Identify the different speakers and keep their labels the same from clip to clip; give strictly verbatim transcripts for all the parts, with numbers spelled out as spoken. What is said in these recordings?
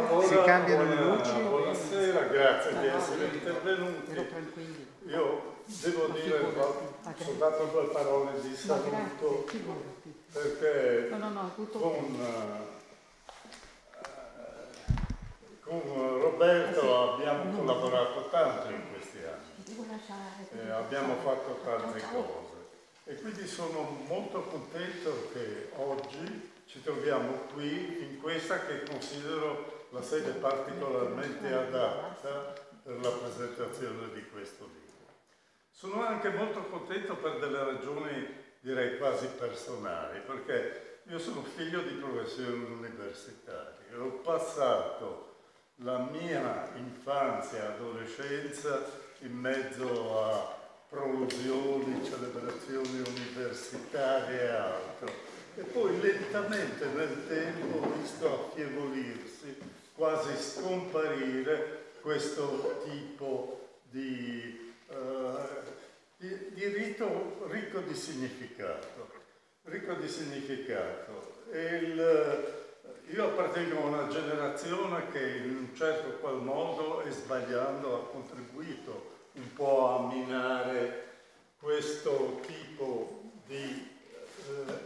Speaker 1: Allora,
Speaker 2: si cambiano
Speaker 1: buona,
Speaker 2: le luci.
Speaker 1: Buonasera, grazie di essere intervenuti. Io devo dire soltanto due parole di saluto, perché con, con Roberto abbiamo collaborato tanto in questi anni, eh, abbiamo fatto tante cose e quindi sono molto contento che oggi ci troviamo qui in questa che considero la sede particolarmente adatta per la presentazione di questo libro. Sono anche molto contento per delle ragioni direi quasi personali, perché io sono figlio di professori universitari e ho passato la mia infanzia e adolescenza in mezzo a prolusioni, celebrazioni universitarie e altro. E poi lentamente nel tempo ho visto affievolirsi, quasi scomparire questo tipo di, uh, di, di rito ricco di significato. Ricco di significato. E il, io appartengo a una generazione che in un certo qual modo e sbagliando ha contribuito un po' a minare questo tipo di eh,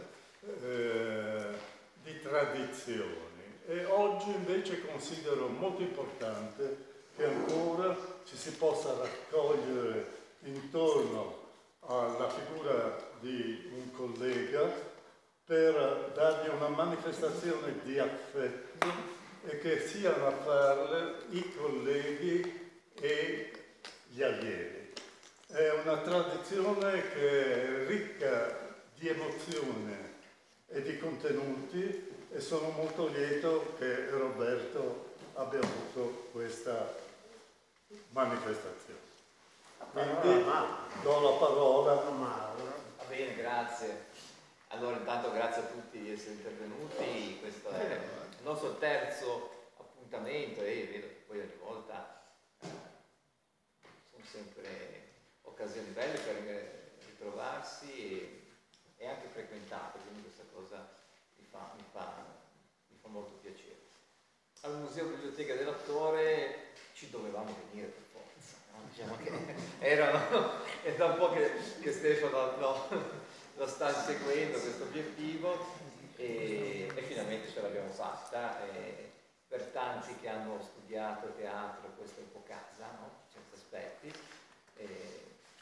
Speaker 1: Eh, di tradizioni e oggi invece considero molto importante che ancora ci si possa raccogliere intorno alla figura di un collega per dargli una manifestazione di affetto e che siano a farle i colleghi e gli allievi. È una tradizione che è ricca di emozione e di contenuti e sono molto lieto che Roberto abbia avuto questa manifestazione. Quindi do la parola a Mauro.
Speaker 3: Va bene, grazie. Allora intanto grazie a tutti di essere intervenuti, questo è il nostro terzo appuntamento e vedo che poi ogni volta eh, sono sempre occasioni belle per ritrovarsi e, e anche frequentate, quindi questa cosa mi fa, mi fa, mi fa molto piacere. Al Museo Biblioteca dell'Attore ci dovevamo venire per forza, no? Diciamo che erano, è da un po' che, che Stefano no, lo sta seguendo questo obiettivo e, e finalmente ce l'abbiamo fatta. E per tanti che hanno studiato teatro, questa è un po' casa, no? Certi aspetti. E,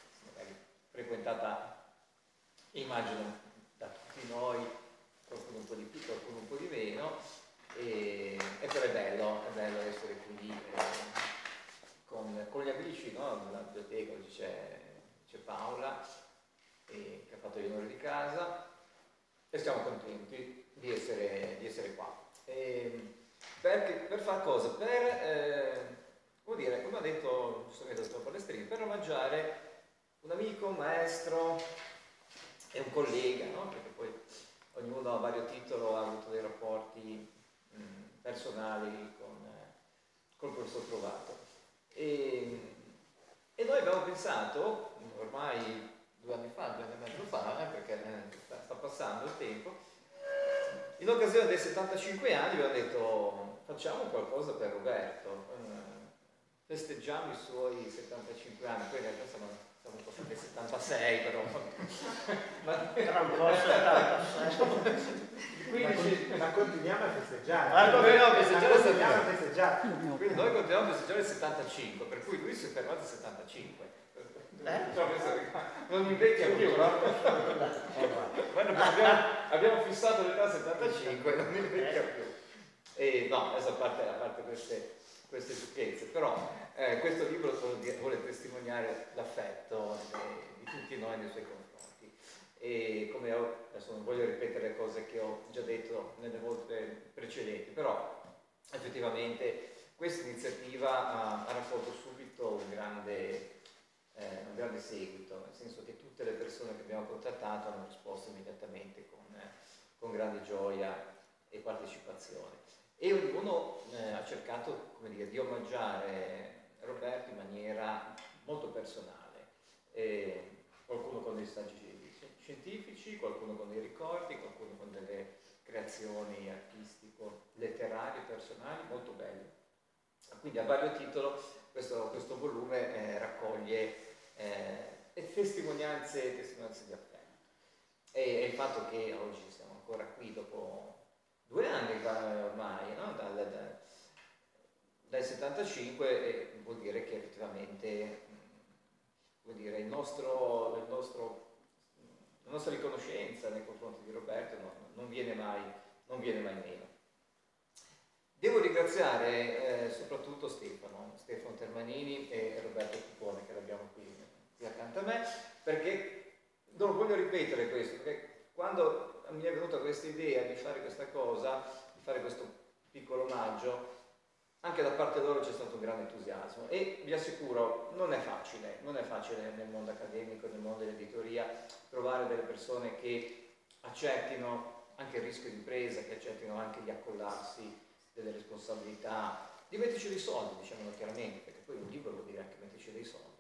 Speaker 3: frequentata, immagino, da tutti noi, qualcuno un po' di più, qualcuno un po' di meno, e, e però è bello, è bello essere qui eh, con, con gli amici, no? Nella biblioteca oggi c'è, c'è Paola, e, che ha fatto gli onori di casa, e siamo contenti di essere, di essere qua. E, perché, per far cosa? Per, eh, come dire, come ha detto giustamente il dottor Palestrini, per omaggiare un amico, un maestro e un collega, no? Perché poi ognuno a vario titolo ha avuto dei rapporti mh, personali con eh, col professor Trovato. E, e noi abbiamo pensato, ormai due anni fa, due anni e mezzo fa, eh, perché eh, sta, sta passando il tempo, in occasione dei settantacinque anni abbiamo detto facciamo qualcosa per Roberto, eh, festeggiamo i suoi settantacinque anni, poi in realtà siamo siamo passati ai settantasei però ma
Speaker 2: tra un po' settantasei
Speaker 3: quindi
Speaker 2: ma, ma continuiamo a festeggiare
Speaker 3: ma continuiamo a festeggiare,
Speaker 2: continuiamo a festeggiare.
Speaker 3: Quindi noi continuiamo a festeggiare il settantacinque, per cui lui si è fermato al settantacinque eh? Non invecchia più, no? abbiamo, abbiamo fissato l'età settantacinque, non invecchia più. E no, adesso a parte, a parte queste queste sciocchezze, però eh, questo libro vuole testimoniare l'affetto di tutti noi nei suoi confronti. E come ho, adesso non voglio ripetere le cose che ho già detto nelle volte precedenti, però effettivamente questa iniziativa ha, ha raccolto subito un grande, eh, un grande seguito, nel senso che tutte le persone che abbiamo contattato hanno risposto immediatamente con, eh, con grande gioia e partecipazione. E ognuno eh, ha cercato, come dire, di omaggiare Roberto in maniera molto personale. E qualcuno con dei saggi scientifici, qualcuno con dei ricordi, qualcuno con delle creazioni creazioni artistico-letterarie, personali, molto belle. Quindi a vario titolo questo, questo volume eh, raccoglie eh, testimonianze, testimonianze di appello. E, e il fatto che oggi siamo ancora qui dopo due anni ormai, no? dal, dal, dal settantacinque, eh, vuol dire che effettivamente vuol dire, il nostro, il nostro, la nostra riconoscenza nei confronti di Roberto no, non, viene mai, non viene mai meno. Devo ringraziare eh, soprattutto Stefano, Stefano Termanini e Roberto Puppone, che l'abbiamo qui, qui accanto a me, perché non voglio ripetere questo, perché quando mi è venuta questa idea di fare questa cosa, di fare questo piccolo omaggio, anche da parte loro c'è stato un grande entusiasmo e vi assicuro non è facile, non è facile nel mondo accademico, nel mondo dell'editoria, trovare delle persone che accettino anche il rischio di impresa, che accettino anche di accollarsi delle responsabilità, di metterci dei soldi, diciamolo chiaramente, perché poi un libro vuol dire anche metterci dei soldi.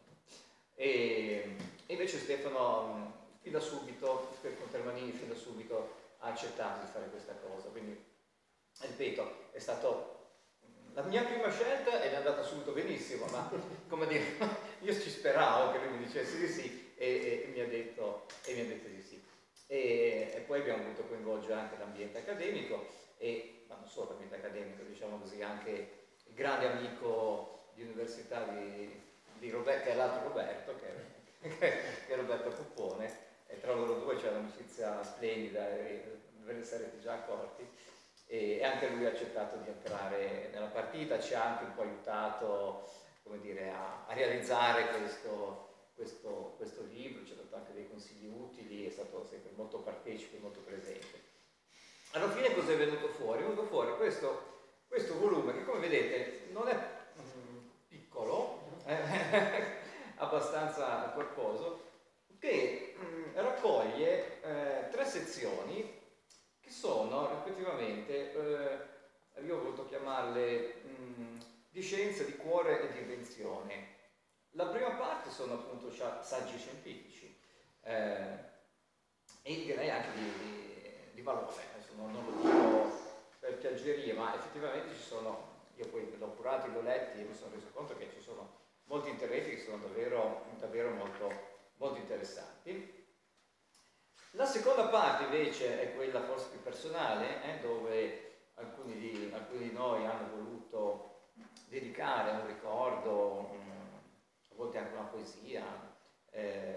Speaker 3: E, e invece Stefano, fin da subito, Stefano Termanini fin da subito ha accettato di fare questa cosa, quindi ripeto, è stato la mia prima scelta ed è andata subito benissimo, ma come dire, io ci speravo che lui mi dicesse di sì e, e, e, mi, ha detto, e mi ha detto di sì. E, e poi abbiamo voluto coinvolgere anche l'ambiente accademico, e, ma non solo l'ambiente accademico, diciamo così, anche il grande amico di università di, di Roberto, che è l'altro Roberto, che, che è Roberto Puppone, e tra loro due c'è un'amicizia splendida, e ve ne sarete già accorti. E anche lui ha accettato di entrare nella partita, ci ha anche un po' aiutato, come dire, a, a realizzare questo, questo, questo libro, ci ha dato anche dei consigli utili, è stato sempre molto partecipe, molto presente. Alla fine cosa è venuto fuori? È venuto fuori questo, questo volume che, come vedete, non è mm, piccolo, eh, abbastanza corposo, che mm, raccoglie eh, tre sezioni che sono rispettivamente, eh, io ho voluto chiamarle mh, di scienza, di cuore e di invenzione. La prima parte sono appunto saggi scientifici eh, e direi anche di, di, di valore, adesso non, non lo dico per piaggeria, ma effettivamente ci sono, io poi l'ho curato, l'ho letti e mi sono reso conto che ci sono molti interventi che sono davvero, davvero molto, molto interessanti. La seconda parte invece è quella forse più personale, eh, dove alcuni di, alcuni di noi hanno voluto dedicare un ricordo, um, a volte anche una poesia, eh,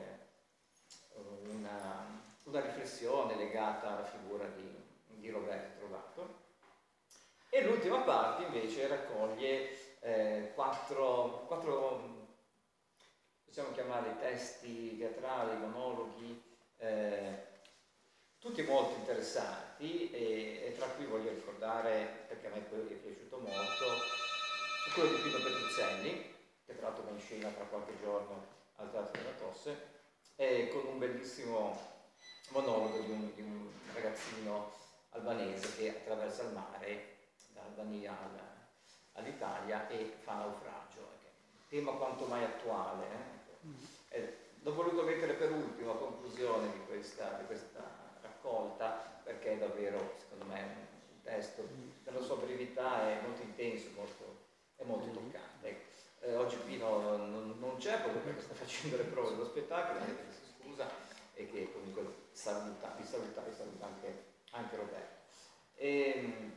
Speaker 3: una, una riflessione legata alla figura di, di Roberto Trovato. E l'ultima parte invece raccoglie eh, quattro, quattro, possiamo chiamarli testi teatrali, monologhi, Eh, tutti molto interessanti e, e tra cui voglio ricordare, perché a me quello che è piaciuto molto, quello di Pino Petruzzelli, che tra l'altro va in scena tra qualche giorno al Teatro della Tosse, e con un bellissimo monologo di un, di un ragazzino albanese che attraversa il mare dall'Albania all'Italia e fa naufragio, tema quanto mai attuale. Eh? Eh, L'ho voluto mettere per ultimo, a conclusione di questa, di questa raccolta, perché è davvero, secondo me, un testo, per la sua brevità è molto intenso, molto, è molto toccante. Eh, oggi Pino non, non c'è, proprio perché sta facendo le prove dello spettacolo, che si scusa, e che comunque saluta, vi saluta, vi saluta anche, anche Roberto. E,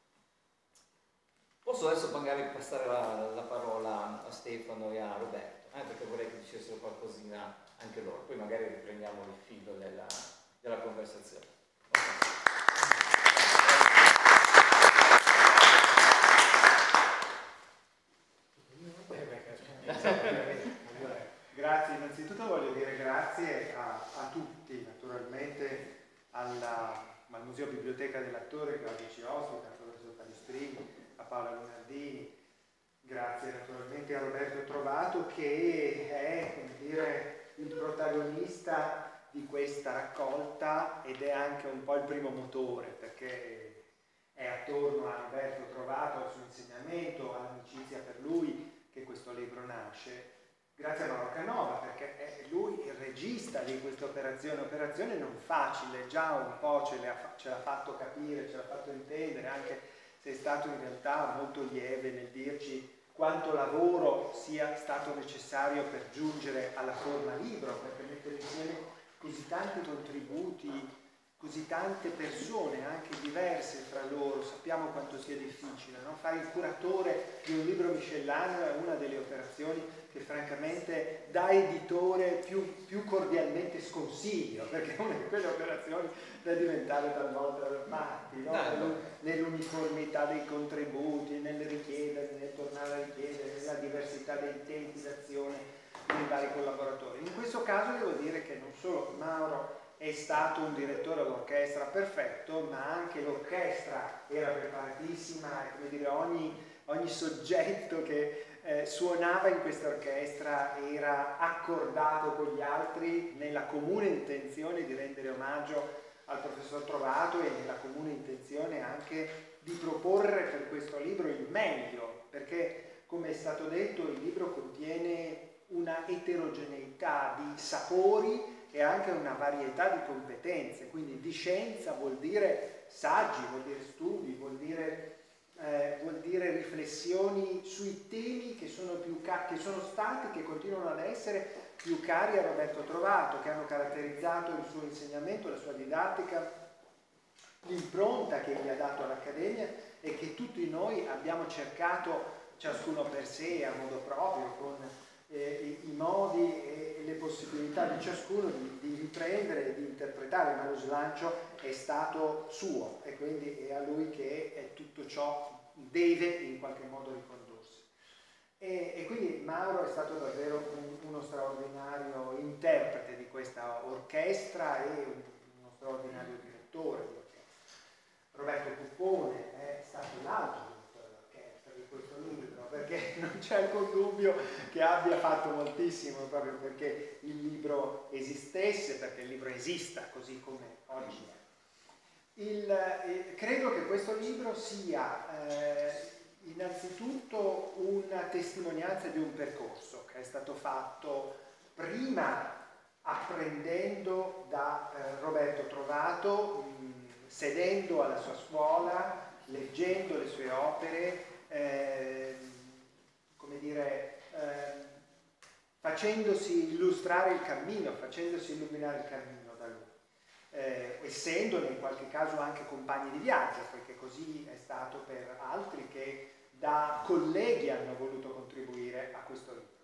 Speaker 3: posso adesso magari passare la, la parola a Stefano e a Roberto. Eh, perché vorrei che dicessero qualcosina anche loro, poi magari riprendiamo il filo della, della conversazione.
Speaker 2: Grazie, innanzitutto voglio dire grazie a, a tutti, naturalmente alla, al Museo Biblioteca dell'Attore che oggi ci ospita, al professor Palestrini, a Paola Lunardini. Grazie naturalmente a Roberto Trovato che è, come dire, il protagonista di questa raccolta ed è anche un po' il primo motore, perché è attorno a Roberto Trovato, al suo insegnamento, all'amicizia per lui che questo libro nasce. grazie a Mauro Canova, perché è lui il regista di questa operazione, operazione non facile, già un po' ce l'ha, ce l'ha fatto capire, ce l'ha fatto intendere, anche se è stato in realtà molto lieve nel dirci quanto lavoro sia stato necessario per giungere alla forma libro, perché mettere insieme così tanti contributi, così tante persone, anche diverse fra loro, sappiamo quanto sia difficile, no? Fare il curatore di un libro miscellaneo è una delle operazioni che francamente da editore più, più cordialmente sconsiglio, perché è una di quelle operazioni da diventare talvolta matti, no? Nell'uniformità dei contributi, nel richiedere, nel tornare a richiedere, nella diversità dei tempi d'azione dei vari collaboratori. In questo caso devo dire che non solo Mauro è stato un direttore d'orchestra perfetto, ma anche l'orchestra era preparatissima e come dire, ogni, ogni soggetto che eh, suonava in questa orchestra era accordato con gli altri nella comune intenzione di rendere omaggio al professor Trovato e nella comune intenzione anche di proporre per questo libro il meglio, perché come è stato detto il libro contiene una eterogeneità di sapori e anche una varietà di competenze, quindi di scienza vuol dire saggi, vuol dire studi, vuol dire, eh, vuol dire riflessioni sui temi che sono, più che sono stati, che continuano ad essere più cari a Roberto Trovato, che hanno caratterizzato il suo insegnamento, la sua didattica, l'impronta che gli ha dato all'Accademia e che tutti noi abbiamo cercato, ciascuno per sé, a modo proprio, con eh, i, i modi e le possibilità di ciascuno di, di riprendere e di interpretare, ma lo slancio è stato suo e quindi è a lui che è tutto ciò deve in qualche modo ricondursi. E, e quindi Mauro è stato davvero un, uno straordinario interprete di questa orchestra e un, uno straordinario direttore di orchestra. Roberto Puppone è stato l'altro direttore d'orchestra di questo libro, perché non c'è alcun dubbio che abbia fatto moltissimo proprio perché il libro esistesse, perché il libro esista così come oggi è. Il, eh, credo che questo libro sia eh, innanzitutto una testimonianza di un percorso che è stato fatto prima apprendendo da eh, Roberto Trovato, mh, sedendo alla sua scuola, leggendo le sue opere, eh, come dire, eh, facendosi illustrare il cammino, facendosi illuminare il cammino da lui. Eh, essendone in qualche caso anche compagni di viaggio, perché così è stato per altri che da colleghi hanno voluto contribuire a questo libro.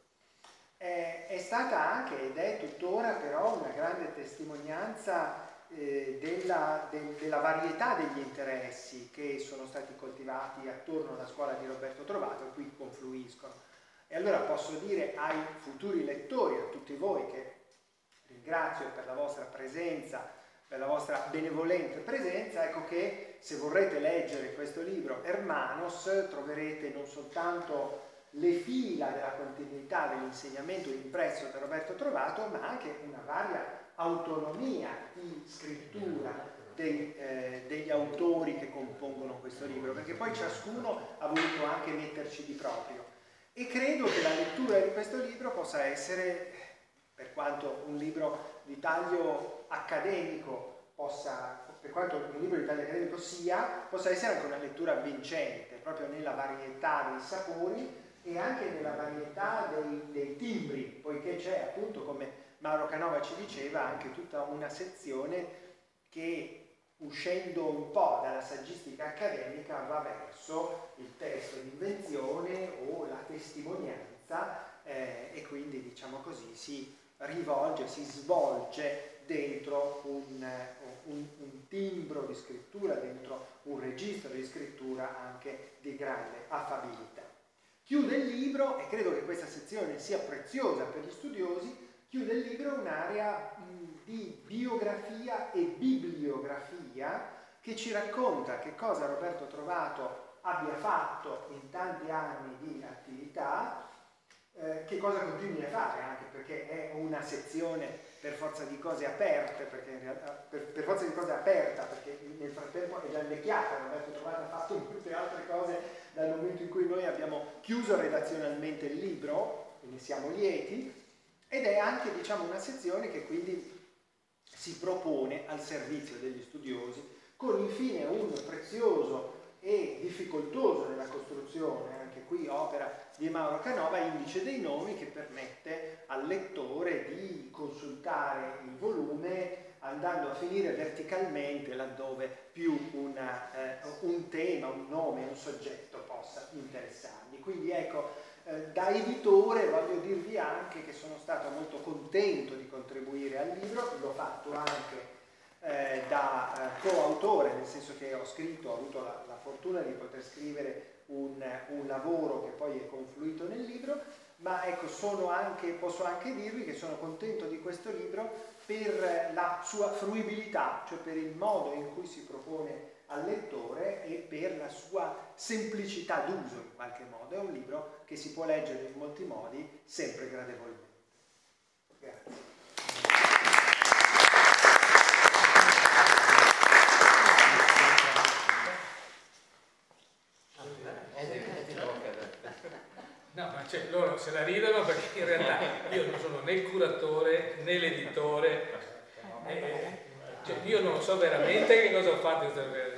Speaker 2: Eh, è stata anche ed è tuttora però una grande testimonianza eh, della, de, della varietà degli interessi che sono stati coltivati attorno alla scuola di Roberto Trovato e qui confluiscono. E allora posso dire ai futuri lettori, a tutti voi che ringrazio per la vostra presenza, per la vostra benevolente presenza, ecco che se vorrete leggere questo libro Hermanos troverete non soltanto le fila della continuità dell'insegnamento impresso da Roberto Trovato, ma anche una varia autonomia di scrittura dei, eh, degli autori che compongono questo libro, perché poi ciascuno ha voluto anche metterci di proprio. E credo che la lettura di questo libro possa essere, per quanto un libro di taglio accademico possa, per quanto un libro di taglio accademico sia, possa essere anche una lettura avvincente, proprio nella varietà dei sapori e anche nella varietà dei, dei timbri, poiché c'è appunto, come Mauro Canova ci diceva, anche tutta una sezione che, uscendo un po' dalla saggistica accademica, va verso il testo di invenzione o la testimonianza eh, e quindi, diciamo così, si rivolge, si svolge dentro un, un, un timbro di scrittura, dentro un registro di scrittura anche di grande affabilità. Chiude il libro, e credo che questa sezione sia preziosa per gli studiosi, chiude il libro un'area di biografia e bibliografia che ci racconta che cosa Roberto Trovato abbia fatto in tanti anni di attività, eh, che cosa continui a fare, anche perché è una sezione per forza di cose aperte, perché in realtà, per, per forza di cose aperta, perché nel frattempo è già invecchiata, Roberto Trovato ha fatto molte altre cose dal momento in cui noi abbiamo chiuso redazionalmente il libro, e ne siamo lieti, ed è anche, diciamo, una sezione che quindi si propone al servizio degli studiosi, con infine un prezioso e difficoltoso nella costruzione, anche qui opera di Mauro Canova, indice dei nomi, che permette al lettore di consultare il volume andando a finire verticalmente laddove più una, eh, un tema, un nome, un soggetto possa interessargli. Quindi ecco, eh, da editore voglio dirvi anche che sono stato molto contento di contribuire al libro, l'ho fatto anche eh, da eh, coautore, nel senso che ho scritto, ho avuto la, la fortuna di poter scrivere un, un lavoro che poi è confluito nel libro, ma ecco, sono anche, posso anche dirvi che sono contento di questo libro per la sua fruibilità, cioè per il modo in cui si propone al lettore e per la sua semplicità d'uso in qualche modo. È un libro che si può leggere in molti modi, sempre gradevolmente. Grazie.
Speaker 4: No, ma cioè, loro se la ridono perché in realtà io non sono né il curatore né l'editore, eh, cioè, io non so veramente che cosa ho fatto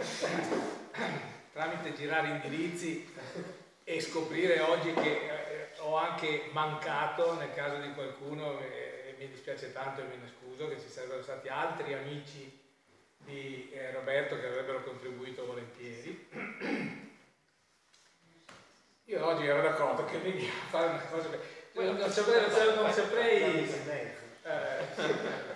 Speaker 4: tramite girare indirizzi e scoprire oggi che eh, ho anche mancato nel caso di qualcuno, e mi dispiace tanto e me ne scuso, che ci sarebbero stati altri amici di eh, Roberto che avrebbero contribuito volentieri. Io oggi ero d'accordo che veniva a fare una cosa che non, non saprei, non saprei eh, sì.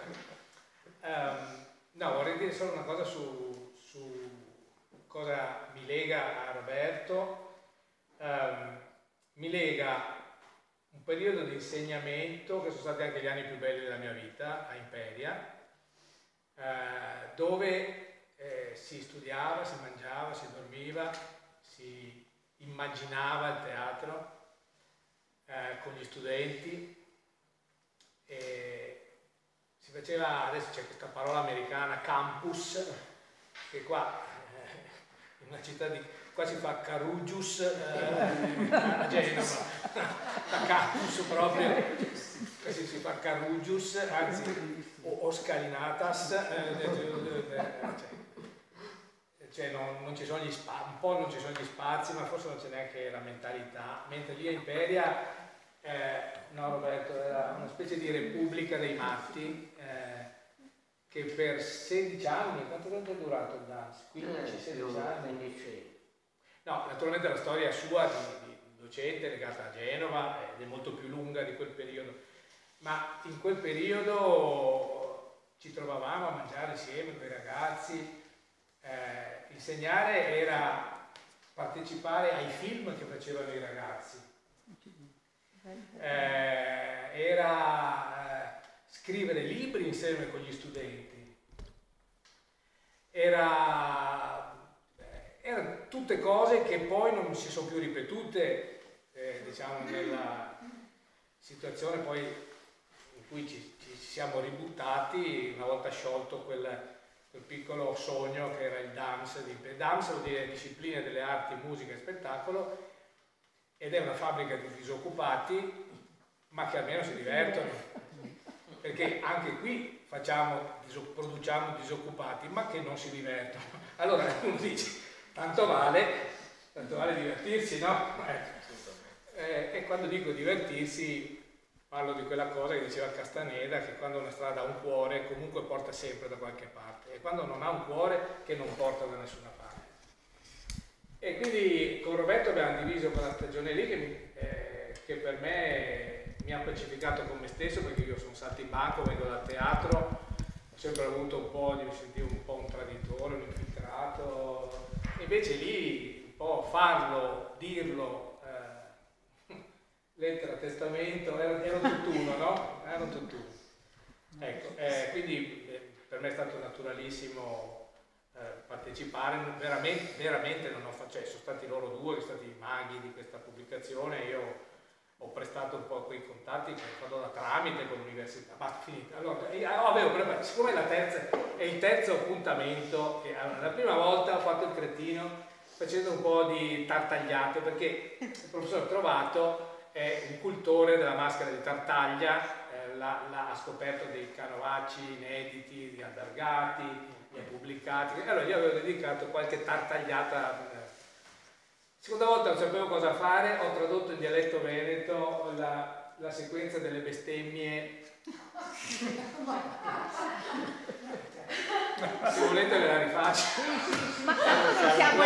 Speaker 4: um, no, vorrei dire solo una cosa su, su cosa mi lega a Roberto. Um, mi lega un periodo di insegnamento che sono stati anche gli anni più belli della mia vita a Imperia, uh, dove eh, si studiava, si mangiava, si dormiva, si immaginava il teatro eh, con gli studenti, e si faceva, adesso c'è questa parola americana, campus, che qua eh, in una città di, qua si fa Carugius eh, a Genova, a campus proprio, quasi si fa Carugius, anzi o, o Scalinatas, eh, cioè non, non ci sono gli spazi, un po' non ci sono gli spazi, ma forse non c'è neanche la mentalità, mentre lì a Imperia, eh, no Roberto, era una specie di repubblica dei matti, eh, che per sedici anni, quanto tempo è durato il dance? quindici sedici anni? No, naturalmente la storia sua di, di docente legata a Genova ed è molto più lunga di quel periodo, ma in quel periodo ci trovavamo a mangiare insieme con i ragazzi. Eh, insegnare era partecipare ai film che facevano i ragazzi, eh, era eh, scrivere libri insieme con gli studenti, era, eh, erano tutte cose che poi non si sono più ripetute, eh, diciamo, nella situazione poi in cui ci, ci siamo ributtati una volta sciolto quel quel piccolo sogno che era il D A M S. D A M S vuol dire Discipline delle Arti, Musica e Spettacolo, ed è una fabbrica di disoccupati, ma che almeno si divertono, perché anche qui facciamo, produciamo disoccupati, ma che non si divertono. Allora uno dice, tanto vale, tanto vale divertirsi, no? Eh, e quando dico divertirsi, parlo di quella cosa che diceva Castaneda, che quando una strada ha un cuore comunque porta sempre da qualche parte, e quando non ha un cuore che non porta da nessuna parte. E quindi con Roberto abbiamo diviso quella stagione lì che, mi, eh, che per me mi ha pacificato con me stesso, perché io sono saltimbanco, vengo dal teatro, ho sempre avuto un po', mi sentivo un po' un traditore, un infiltrato, invece lì un po' farlo, dirlo, lettera, testamento, era, era un tutt'uno, no? Era un tutt'uno. Ecco, eh, quindi eh, per me è stato naturalissimo eh, partecipare, veramente, veramente non ho fatto, cioè sono stati loro due, che sono stati i maghi di questa pubblicazione, io ho prestato un po' quei contatti, ho fatto da tramite con l'università, basta, finita. Allora, eh, avevo preparato, siccome è la terza, è il terzo appuntamento, che, allora, la prima volta ho fatto il cretino facendo un po' di tartagliate, perché il professore ha trovato è un cultore della maschera di Tartaglia, eh, l'ha, l'ha, ha scoperto dei canovacci inediti, di albergati, li ha pubblicati, allora gli avevo dedicato qualche tartagliata. Seconda volta non sapevo cosa fare, ho tradotto in dialetto veneto la, la sequenza delle bestemmie. Se volete ve la rifaccio.
Speaker 5: Ma non siamo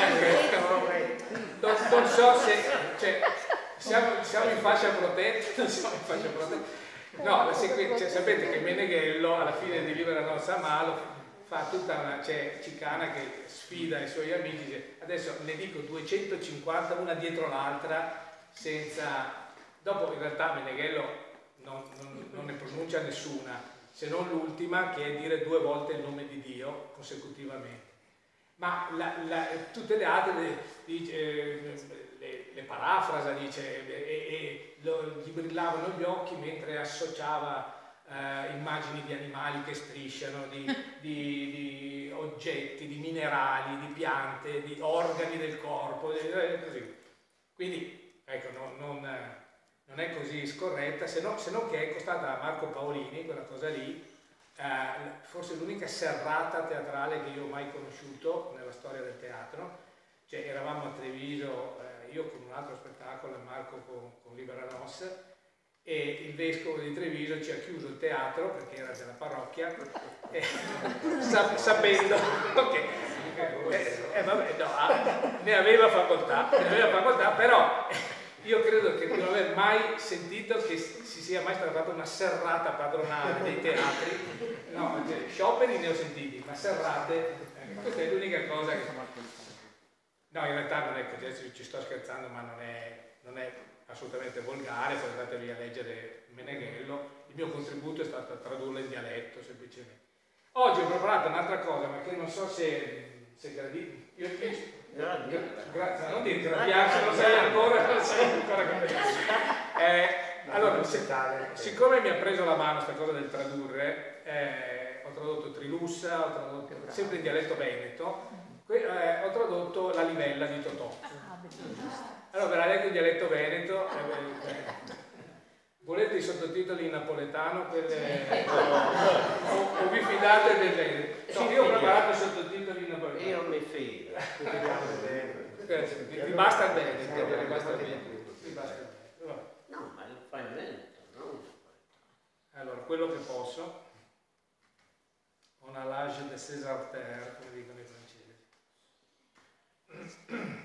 Speaker 4: non, non so se cioè, siamo, siamo in fascia protetta, non siamo in fascia protetta. No, la sequen- cioè, sapete che Meneghello alla fine di Libera non sa malo fa tutta una cioè, cicana che sfida i suoi amici, dice, adesso ne dico duecentocinquanta una dietro l'altra senza... Dopo in realtà Meneghello non, non, non ne pronuncia nessuna, se non l'ultima che è dire due volte il nome di Dio consecutivamente. Ma la, la, tutte le altre le, dice, eh, le, le parafrasa, dice, e, e lo, gli brillavano gli occhi mentre associava Uh, immagini di animali che strisciano, di, di, di oggetti, di minerali, di piante, di organi del corpo, eh, così. Quindi, ecco, no, non, non è così scorretta, se, no, se non che è costata a Marco Paolini, quella cosa lì, uh, forse l'unica serrata teatrale che io ho mai conosciuto nella storia del teatro. Cioè, eravamo a Treviso, uh, io con un altro spettacolo e Marco con, con Libera Nos, e il vescovo di Treviso ci ha chiuso il teatro perché era della parrocchia e, sa, sapendo che eh, eh, vabbè, no, ne aveva facoltà, ne aveva facoltà, però io credo che di non aver mai sentito che si sia mai stata fatta una serrata padronale dei teatri, no, cioè, scioperi ne ho sentiti, ma serrate, eh, questa è l'unica cosa che... No, in realtà non è così, ci sto scherzando, ma non è... Non è assolutamente volgare, poi andatevi a leggere Meneghello. Il mio contributo è stato tradurlo in dialetto semplicemente. Oggi ho preparato un'altra cosa, ma che non so se, se gradite. Io, io, gra, gra, non dire gradiaccio, non sai ancora, non sai ancora che eh, allora, se, siccome mi ha preso la mano questa cosa del tradurre, eh, ho tradotto Trilussa, ho tradotto sempre in dialetto veneto, eh, ho tradotto La livella di Totò. Allora, ve la leggo in dialetto veneto. Eh, eh. Volete i sottotitoli in napoletano? Quelle... o, o vi fidate del veneto? No, io ho preparato i sottotitoli in napoletano.
Speaker 6: Io mi fido.
Speaker 4: Vi basta il veneto. Vi basta il veneto.
Speaker 6: No, ma lo fai in veneto, no?
Speaker 4: Allora, quello che posso. On a l'âge de César Terre, come dicono i francesi.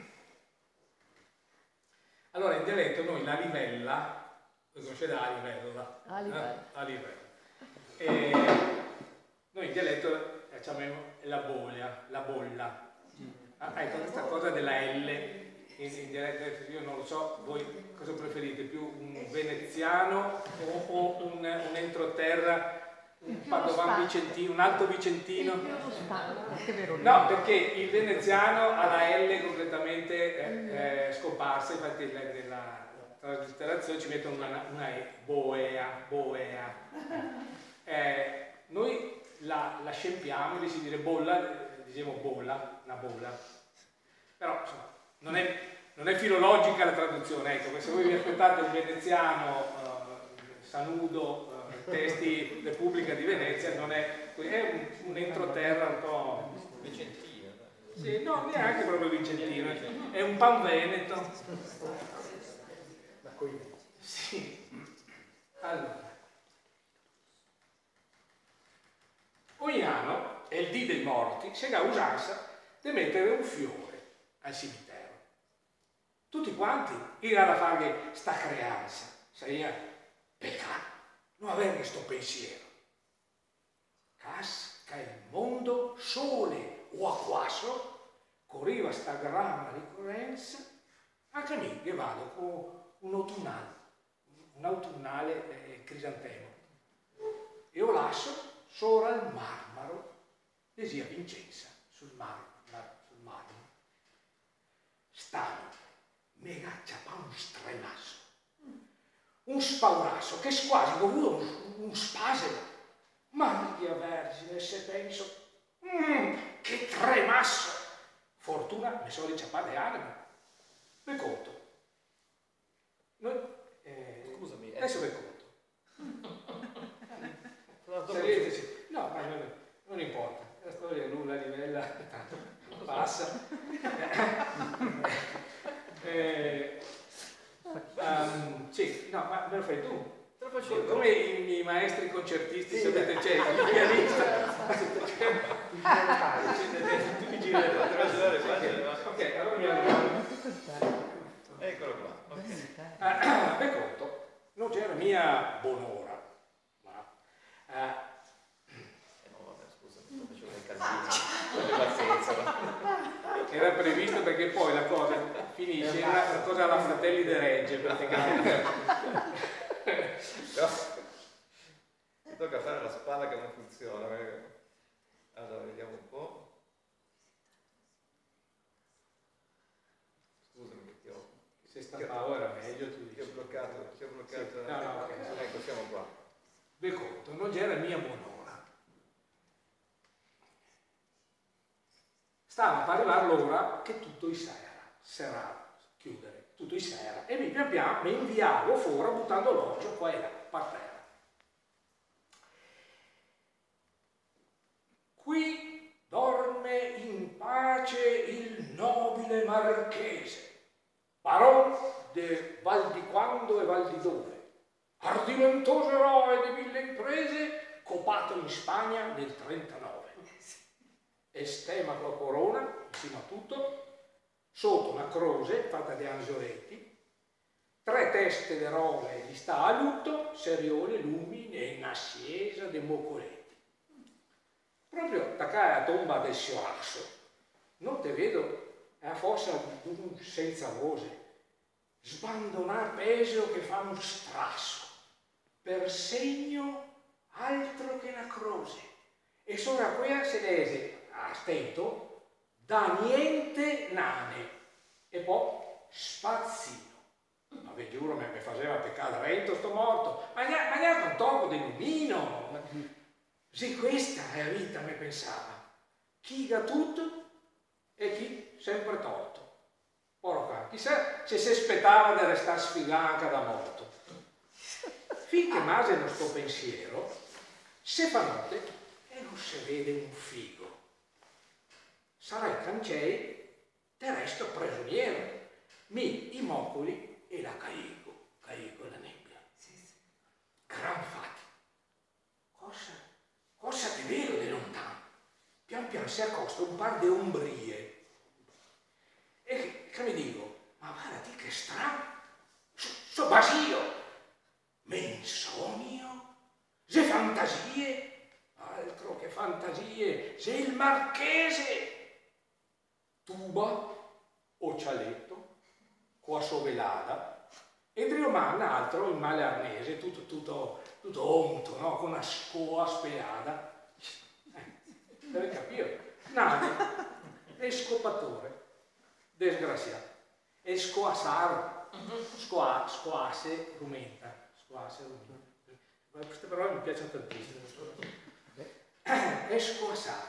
Speaker 4: Allora, in dialetto noi la livella, voi conoscete la livella?
Speaker 5: La livella.
Speaker 4: Eh? La livella. E noi in dialetto chiamiamo la bolla, la bolla. Ah, ecco, questa cosa della L, in, in dialetto io non lo so, voi cosa preferite? Più un veneziano o, o un, un entroterra, un padovan vicentino, un alto vicentino? No, perché il veneziano ha la L completamente eh, eh, scomparsa, infatti nella traslitterazione ci mettono una, una E, boea, boea. Eh, noi la, la scempiamo, invece di dire bolla, diciamo bolla, una bolla. Però insomma, non è, non è filologica la traduzione, ecco, se voi vi aspettate un veneziano eh, sanudo, testi Repubblica di Venezia, non è, è un, un entroterra un po'
Speaker 3: vicentino.
Speaker 4: Sì, no, neanche proprio vicentino, è un pan veneto. Sì. Allora, ogni anno è il dì dei morti, si ha usanza di mettere un fiore al cimitero. Tutti quanti iranno a fare sta creanza, sai, peccato non avere questo pensiero. Casca il mondo sole o acquasso, corriva sta grama ricorrenza, anche a me che vado con un autunnale, un autunnale eh, crisantemo. E io lascio sopra il marmaro di zia Vincenza, sul marmaro, sul marmaro. Stanno mega ciapà un stremasso. Un spaurasso che quasi dovuto un, un spasimo. Maria Vergine, se penso, mm, che tremasso! Fortuna, mi sono rinciappate armi. Mi conto. Noi, eh, non importa, la storia nulla livella, tanto passa. eh, um, sì, no, ma me lo fai tu.
Speaker 3: Te lo faccio io.
Speaker 4: Come i, i maestri concertisti, sapete, c'è il pianista. Tu mi giri le pagine. Ok, allora mi allungo.
Speaker 3: Eccolo qua. Okay.
Speaker 4: Ah, per conto, non c'era mia buon'ora, ma eh,
Speaker 3: Eh no, vabbè, scusa, sto facendo dei casini. Pazienza.
Speaker 4: era previsto perché poi la cosa finisce, era una cosa alla Fratelli de Regge praticamente.
Speaker 3: No. Mi tocca fare la spalla che non funziona. Allora, vediamo un po'. Scusami che ti ho...
Speaker 4: Se stampavo era meglio, tu
Speaker 3: Ti ho
Speaker 4: dici.
Speaker 3: bloccato, ti ho bloccato.
Speaker 4: Sì. No, no, okay.
Speaker 3: Ecco, siamo qua.
Speaker 4: Per conto, non c'era mia buon'ora. Stava per arrivare l'ora che tutto i sera, serà, chiudere, tutto i sera. E mi pian piano mi inviavo fuori buttando l'occhio qua e là, per terra. Qui dorme in pace il nobile marchese, baron de Val di Quando e Val di Dove, ardimentoso eroe di mille imprese, copato in Spagna nel trentanove. Estema con la corona, insieme a tutto, sotto una croce fatta di angioletti, tre teste di role gli sta a lutto, seriole, lumi e nasciesa de mocoletti. Proprio attaccare a tomba del Siorasso, non te vedo a fossa d'un senza voce, sbandonar peso che fa un strasso, per segno altro che una croce, e sopra quella sedese, a stento, da niente nane, e poi spazzino. Ma vi giuro, mi faceva peccare vento sto morto, ma neanche un tocco di lumino. Sì, questa è la vita, mi pensava. Chi da tutto e chi sempre tolto. Porca, chissà se si aspettava di restare sfiganca da morto. Finché mase non sto pensiero, se fa notte e non si vede un figo. Sarà il cancei, te resto prigioniero. Mi, i mocoli e la caigo, caigo la nebbia. Gran fatti. Cosa? Cosa ti vedo di lontano? Pian piano si accosta un par di ombrie. E che, che mi dico, ma guardati che strano, so, so basio, mensonio, se fantasie, altro che fantasie, se il marchese, tuba, occialetto, qua sovelada, e Driomanna altro in male arnese, tutto, tutto, tutto onto, no? Con una scoa speada. Eh, deve capire. Nani, è scopatore, disgraziato, è scoassaro, scoa, scoasse, rumenta, scoasse, rumenta. Queste parole mi piacciono tantissimo. È scoassaro.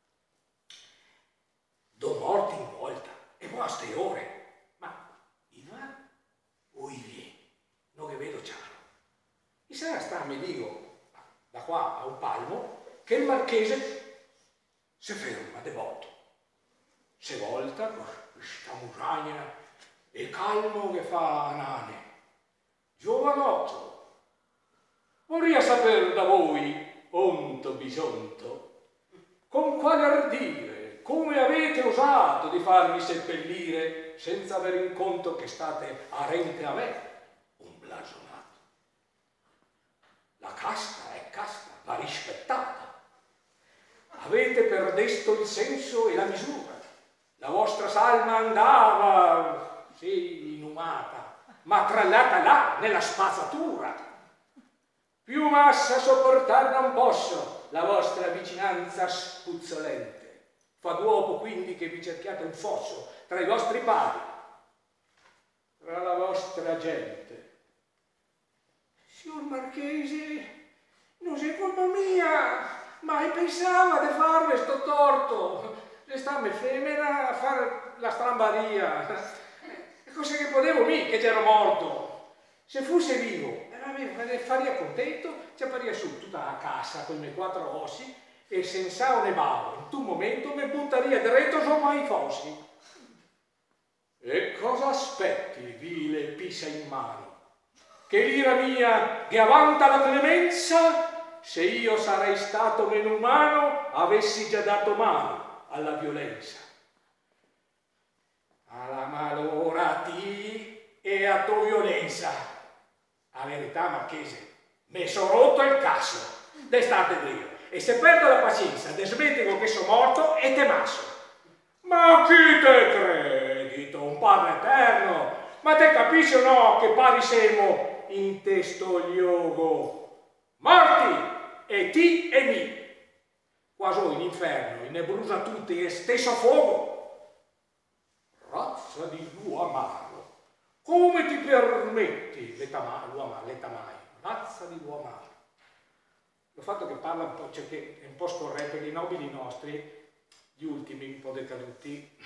Speaker 4: Do morti in volta, e poi a ste ore, ma i va o i vieni? Non che vedo chiaro. E sarà sta, mi dico, da qua a un palmo, che il marchese si ferma devoto, si volta, questa musagna, e calmo che fa nane. Giovanotto, vorrei sapere da voi, onto bisonto, con quale ardire, come avete osato di farmi seppellire senza avere in conto che state arente a me, un blasonato. La casta è casta, va rispettata. Avete per desto il senso e la misura. La vostra salma andava, sì, inumata, ma trallata là, nella spazzatura. Più massa sopportar non posso la vostra vicinanza spuzzolente. Fa d'uopo quindi che vi cerchiate un fosso tra i vostri pari, tra la vostra gente. Signor Marchese, non è colpa mia, mai pensava di farle sto torto, le stamme femmina a fare la strambaria. Cosa che potevo mi, che c'ero morto? Se fosse vivo, me ne faria contento, ci apparia su tutta la cassa con i miei quattro ossi, e senza un ebao, in tu momento mi buttaria diretto sopra i fossi. E cosa aspetti, vile pisa in mano? Che l'ira mia che avanta la clemenza, se io sarei stato meno umano, avessi già dato mano alla violenza. Alla malora ti e a tua violenza. A verità, marchese, mi sono rotto il cazzo d'estate Dio. E se perdo la pazienza, desmentico che sono morto e te masso. Ma chi te credi, un Padre eterno? Ma te capisci o no che pari siamo in testo liogo? Morti, e ti e mi. Quasi in inferno, in ne brusa tutti e stesso fuoco. Razza di Luamaro, come ti permetti l'etamai, razza di Luamaro? Il fatto che parla un po', cioè che è un po' scorretto, perché i nobili nostri, gli ultimi, un po' decaduti,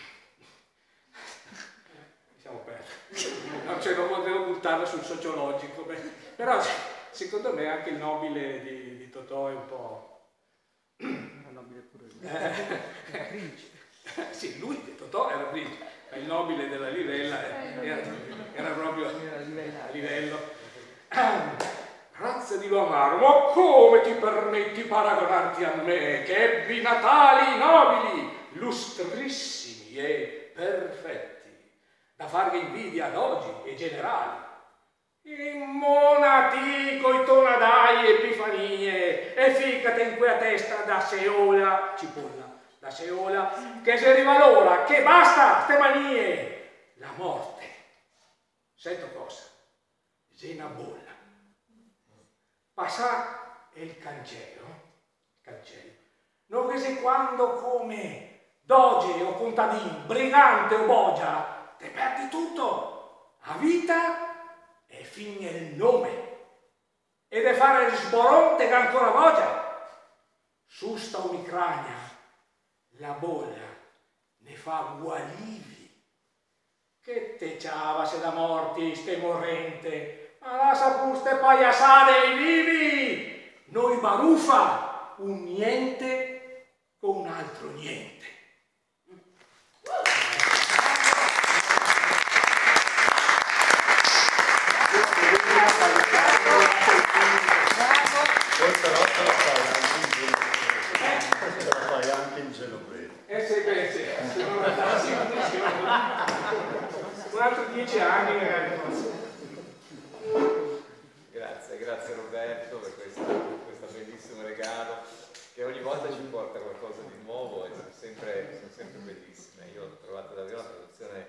Speaker 4: siamo persi. Non ce lo potevo buttare sul sociologico, però secondo me anche il nobile di, di Totò è un po'...
Speaker 7: Era nobile pure lui. Era principe.
Speaker 4: Sì, lui di Totò era principe, ma il nobile della Livella era, era proprio a livello. Razza di Luamaro, ma come ti permetti paragonarti a me, che ebbi natali nobili, lustrissimi e perfetti, da fargli invidia ad oggi e generali? Immonati coi tonadai epifanie e ficate in quella testa da seola, cipolla, da seola, che si arriva l'ora, che basta ste manie, la morte. Sento cosa? Zena bolla. Passa il cancello, cancello. Non che se quando come doge o contadin, brigante o bogia, te perdi tutto, a vita e fine il nome. E de fare il sboronte che ancora bogia. Susta unicrania, la bolla ne fa gualivi. Che te ciava se da morti ste morrente, ma lascia pur ste paiasade ai vivi! Noi barufa, un niente con un altro niente.
Speaker 1: Questa volta la fai anche in genovese. Questa la fai anche in genovese.
Speaker 4: Eh sì, beh sì, se non la tassi, un altro dieci anni magari.
Speaker 3: Grazie, grazie Roberto per questo, questo bellissimo regalo che ogni volta ci porta qualcosa di nuovo e sono sempre, sono sempre bellissime. Io l'ho trovata davvero una traduzione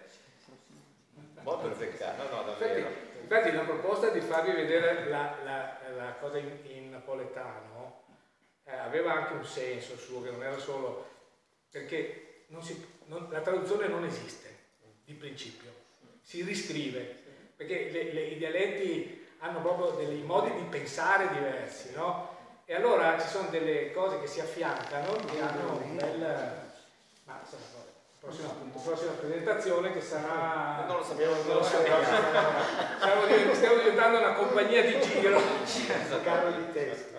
Speaker 3: molto azzeccata, no, no, davvero.
Speaker 4: Infatti, infatti la proposta di farvi vedere la, la, la cosa in, in napoletano eh, aveva anche un senso suo, che non era solo perché non si, non, la traduzione non esiste di principio, si riscrive, perché le, le, i dialetti hanno proprio dei modi di pensare diversi, no? E allora ci sono delle cose che si affiancano, che hanno un bel... Ma insomma, prossima, prossima presentazione che sarà...
Speaker 3: Non lo sappiamo,
Speaker 4: non lo sappiamo. Stiamo, diventando, stiamo diventando una compagnia di giro.
Speaker 2: Caro di testa.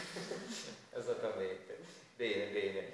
Speaker 3: Esattamente. Bene, bene.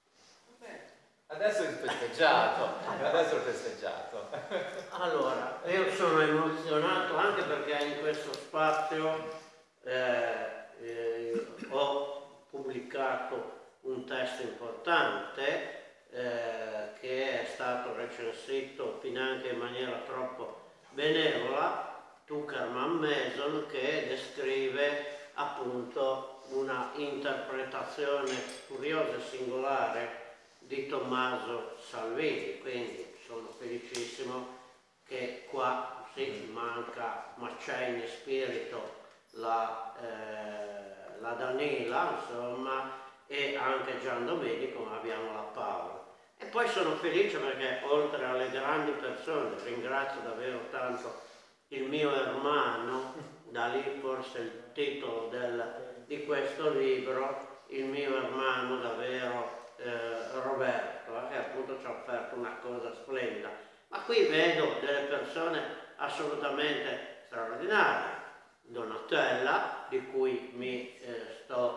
Speaker 3: Adesso è festeggiato, adesso è festeggiato.
Speaker 6: Allora, io sono emozionato anche perché in questo spazio eh, eh, ho pubblicato un testo importante eh, che è stato recensito finanche in maniera troppo benevola, Tuckerman Mason, che descrive appunto una interpretazione curiosa e singolare di Tommaso Salvini, quindi sono felicissimo che qua sì, manca, ma c'è in spirito la, eh, la Danila, insomma, e anche Gian Domenico, ma abbiamo la Paola. E poi sono felice perché oltre alle grandi persone, ringrazio davvero tanto il mio hermano, da lì forse il titolo del, di questo libro, il mio hermano davvero Eh, Roberto, eh, che appunto ci ha offerto una cosa splendida, ma qui vedo delle persone assolutamente straordinarie. Donatella, di cui mi eh, sto eh,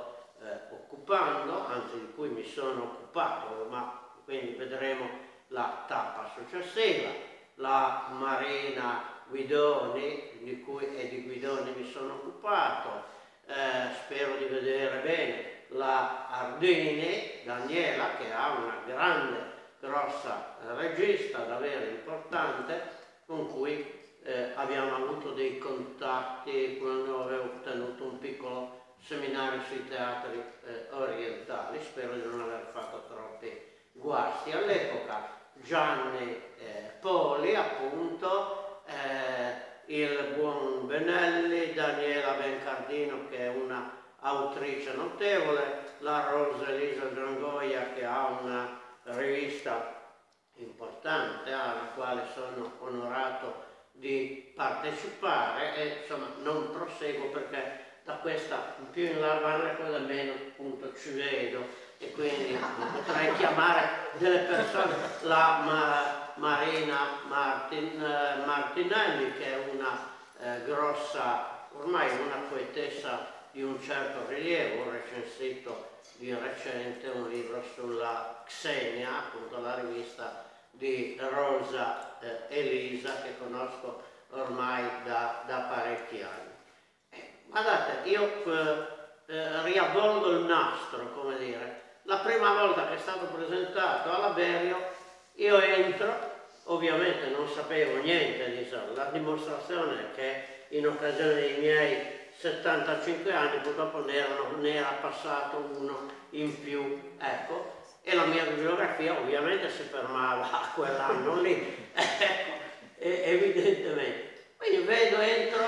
Speaker 6: eh, occupando, anzi di cui mi sono occupato, ma quindi vedremo la tappa successiva, la Marina Guidoni, di cui e di Guidoni mi sono occupato, eh, spero di vedere bene la Ardini, Daniela, che ha una grande, grossa regista, davvero importante, con cui eh, abbiamo avuto dei contatti quando avevo tenuto un piccolo seminario sui teatri eh, orientali, spero di non aver fatto troppi guasti. All'epoca Gianni eh, Poli, appunto, eh, il buon Benelli, Daniela Bencardino, che è una autrice notevole, la Rosa Elisa Giangoia, che ha una rivista importante alla quale sono onorato di partecipare, e insomma non proseguo perché da questa più in là va una cosa, meno appunto ci vedo, e quindi potrei chiamare delle persone, la Ma, Marina Martin, eh, Martinelli, che è una eh, grossa, ormai una poetessa di un certo rilievo, ho recensito di recente un libro sulla Xenia, appunto la rivista di Rosa eh, Elisa, che conosco ormai da, da parecchi anni. Eh, guardate, io eh, eh, riavvolgo il nastro, come dire. La prima volta che è stato presentato alla Berio, io entro, ovviamente non sapevo niente di eso, la dimostrazione è che in occasione dei miei settantacinque anni purtroppo ne, erano, ne era passato uno in più, ecco, e la mia bibliografia ovviamente si fermava a quell'anno lì, ecco, evidentemente. Quindi vedo, entro,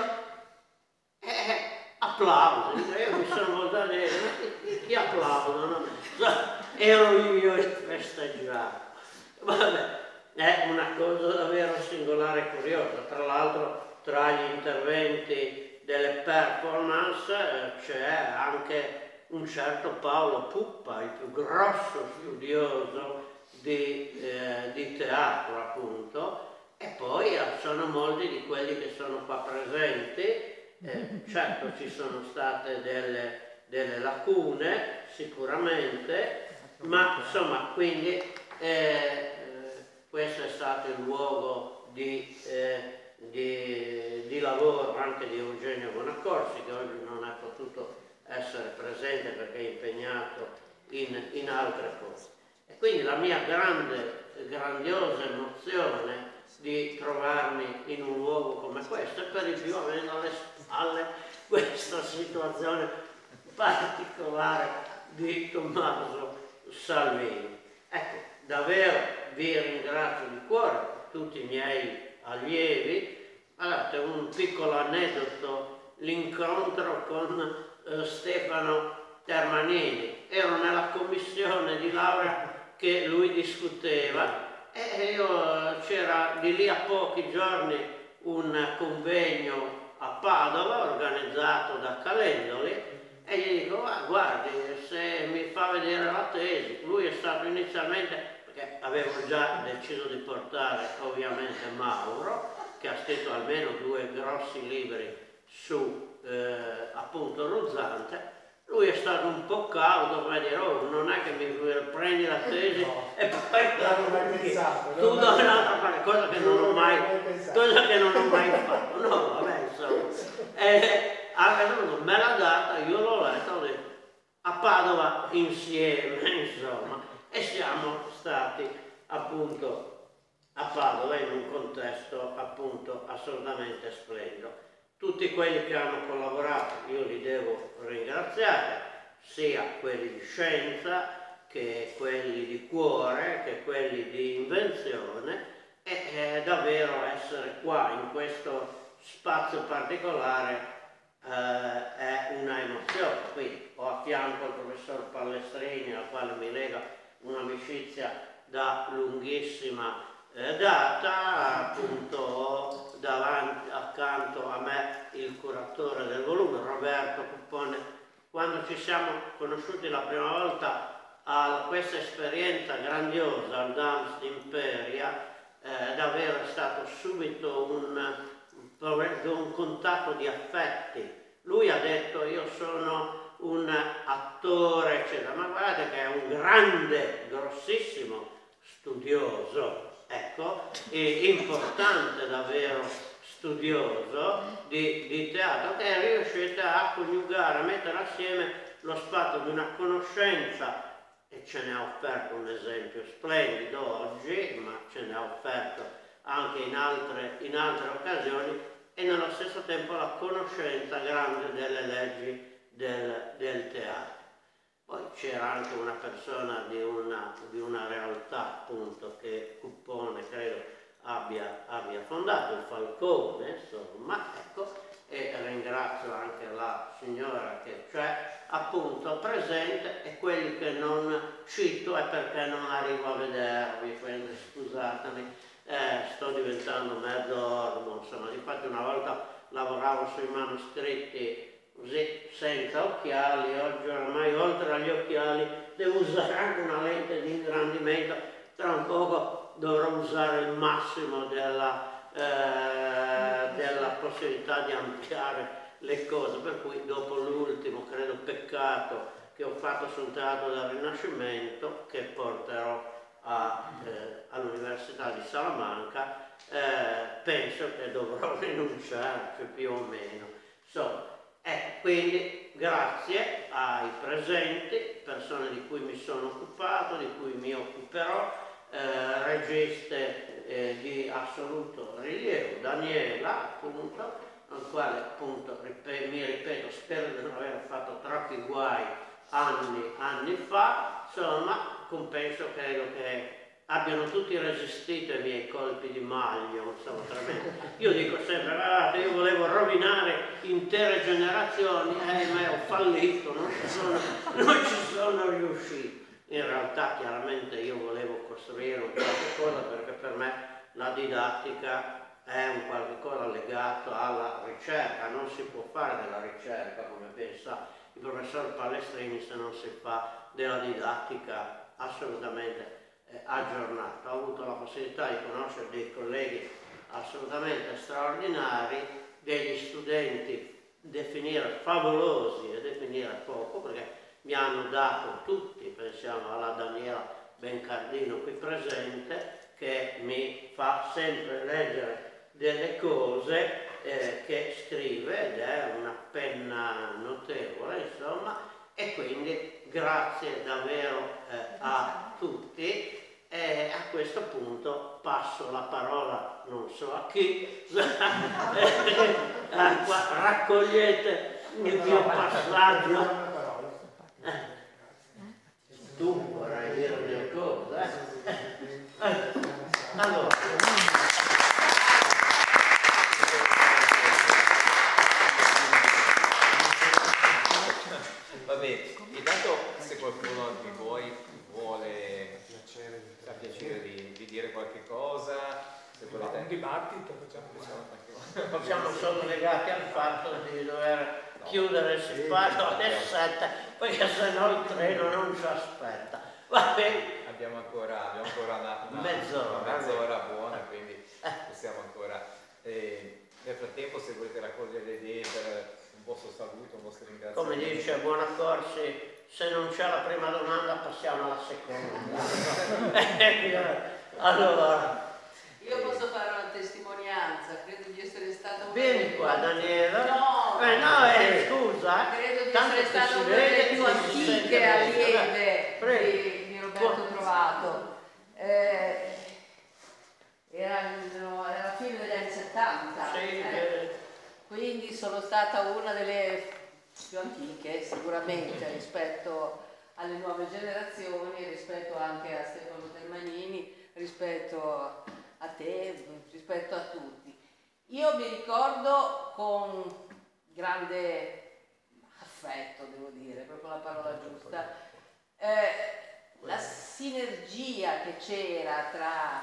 Speaker 6: eh, applauso, io mi sono voltato e chi, chi applaudono? Ero io e festeggiavo. Vabbè, è una cosa davvero singolare e curiosa. Tra l'altro, tra gli interventi delle performance eh, c'è anche un certo Paolo Puppa, il più grosso studioso di, eh, di teatro, appunto, e poi eh, sono molti di quelli che sono qua presenti. Eh, certo ci sono state delle, delle lacune, sicuramente, ma insomma, quindi eh, eh, questo è stato il luogo di, eh, di, di lavoro anche di Eugenio Bonaccorsi, che oggi non è potuto essere presente perché è impegnato in, in altre cose. E quindi la mia grande, grandiosa emozione di trovarmi in un luogo come questo, e per di più avendo alle spalle questa situazione particolare di Tommaso Salvini. Ecco, davvero vi ringrazio di cuore, tutti i miei allievi. Guardate, un piccolo aneddoto, l'incontro con eh, Stefano Termanini. Ero nella commissione di laurea che lui discuteva, e io c'era di lì a pochi giorni un convegno a Padova organizzato da Calendoli, e gli dico: ah, guardi, se mi fa vedere la tesi, lui è stato inizialmente, perché avevo già deciso di portare ovviamente Mauro, che ha scritto almeno due grossi libri su eh, appunto Ruzzante. Lui è stato un po' cauto, come dire: oh, non è che mi prendi la tesi no. E poi
Speaker 2: non l'hai pensato,
Speaker 6: tu da un'altra parte, cosa che non ho mai, cosa che non ho mai fatto. No, vabbè, insomma. Eh, me l'ha data, io l'ho letta, ho detto, a Padova insieme, insomma, e siamo stati appunto a Padova in un contesto appunto assolutamente splendido. Tutti quelli che hanno collaborato io li devo ringraziare, sia quelli di scienza che quelli di cuore, che quelli di invenzione, e eh, davvero essere qua in questo spazio particolare eh, è una emozione. Qui ho a fianco il professor Pallestrini, al quale mi lega un'amicizia da lunghissima eh, data, appunto davanti, accanto a me, il curatore del volume, Roberto Puppone. Quando ci siamo conosciuti la prima volta a questa esperienza grandiosa al Dams d'Imperia, eh, davvero è stato subito un, un contatto di affetti. Lui ha detto: io sono un attore, eccetera, ma guardate che è un grande, grossissimo studioso, ecco, e importante davvero studioso di, di teatro, che è riuscito a coniugare, a mettere assieme lo spazio di una conoscenza, e ce ne ha offerto un esempio splendido oggi, ma ce ne ha offerto anche in altre, in altre occasioni, e nello stesso tempo la conoscenza grande delle leggi del, del teatro. Poi c'era anche una persona di una, di una realtà, appunto, che Cuppone credo abbia, abbia fondato, il Falcone, insomma, ecco, e ringrazio anche la signora che c'è appunto presente, e quelli che non cito è perché non arrivo a vedervi, quindi scusatemi, eh, sto diventando mezzo ormo, insomma, infatti una volta lavoravo sui manoscritti così senza occhiali, oggi ormai oltre agli occhiali devo usare anche una lente di ingrandimento, tra un poco dovrò usare il massimo della, eh, della possibilità di ampliare le cose, per cui dopo l'ultimo, credo, peccato che ho fatto sul teatro del Rinascimento, che porterò eh, all'Università di Salamanca, eh, penso che dovrò rinunciare più o meno. Insomma, ecco, quindi grazie ai presenti, persone di cui mi sono occupato, di cui mi occuperò, eh, registe eh, di assoluto rilievo, Daniela appunto, al quale appunto ripet- mi ripeto, spero di non aver fatto troppi guai anni, anni fa, insomma, compenso, credo che abbiano tutti resistito ai miei colpi di maglio, insomma, tremendo. Io dico sempre, guardate, io volevo rovinare intere generazioni, eh, ma ho fallito, non ci sono, non ci sono riuscito. In realtà, chiaramente, io volevo costruire un qualche cosa, perché per me la didattica è un qualche cosa legato alla ricerca, non si può fare della ricerca, come pensa il professor Palestrini, se non si fa della didattica assolutamente eh, aggiornata. Ho avuto la possibilità di conoscere dei colleghi assolutamente straordinari, degli studenti definire favolosi e definire poco, perché mi hanno dato tutti, pensiamo alla Daniela Bencardino qui presente, che mi fa sempre leggere delle cose eh, che scrive, ed è una penna notevole, insomma, e quindi grazie davvero eh, a tutti. E a questo punto passo la parola, non so a chi, eh, qua raccogliete il mio passaggio. Tu vorrai dire una cosa, eh? Allora,
Speaker 3: va bene, intanto se qualcuno di voi vuole ha piacere di, di dire qualche cosa, se volete
Speaker 4: un dibattito, facciamo
Speaker 6: non siamo solo legati al fatto di dover no. chiudere il sipario alle sette, perché sennò il treno non ci aspetta. Va bene.
Speaker 3: Abbiamo ancora, abbiamo ancora una, una
Speaker 6: mezz'ora,
Speaker 3: una mezz'ora buona, quindi possiamo ancora. Eh, nel frattempo, se volete raccogliere le idee per un vostro saluto, un vostro ringraziamento.
Speaker 6: Come dice Buonaccorsi, se non c'è la prima domanda passiamo alla seconda. Allora,
Speaker 5: io posso fare una testimonianza, credo di essere stata una
Speaker 6: vieni qua Daniela.
Speaker 5: No,
Speaker 6: eh, no eh, scusa.
Speaker 5: Credo di essere stata una delle più antiche allieve di, di Roberto Trovato. Eh, erano, era la fine degli anni settanta.
Speaker 6: Sì,
Speaker 5: eh. Quindi sono stata una delle più antiche sicuramente rispetto alle nuove generazioni, rispetto anche a Stefano Termanini, rispetto a te, rispetto a tutti. Io mi ricordo con grande affetto, devo dire, proprio la parola giusta, eh, la sinergia che c'era tra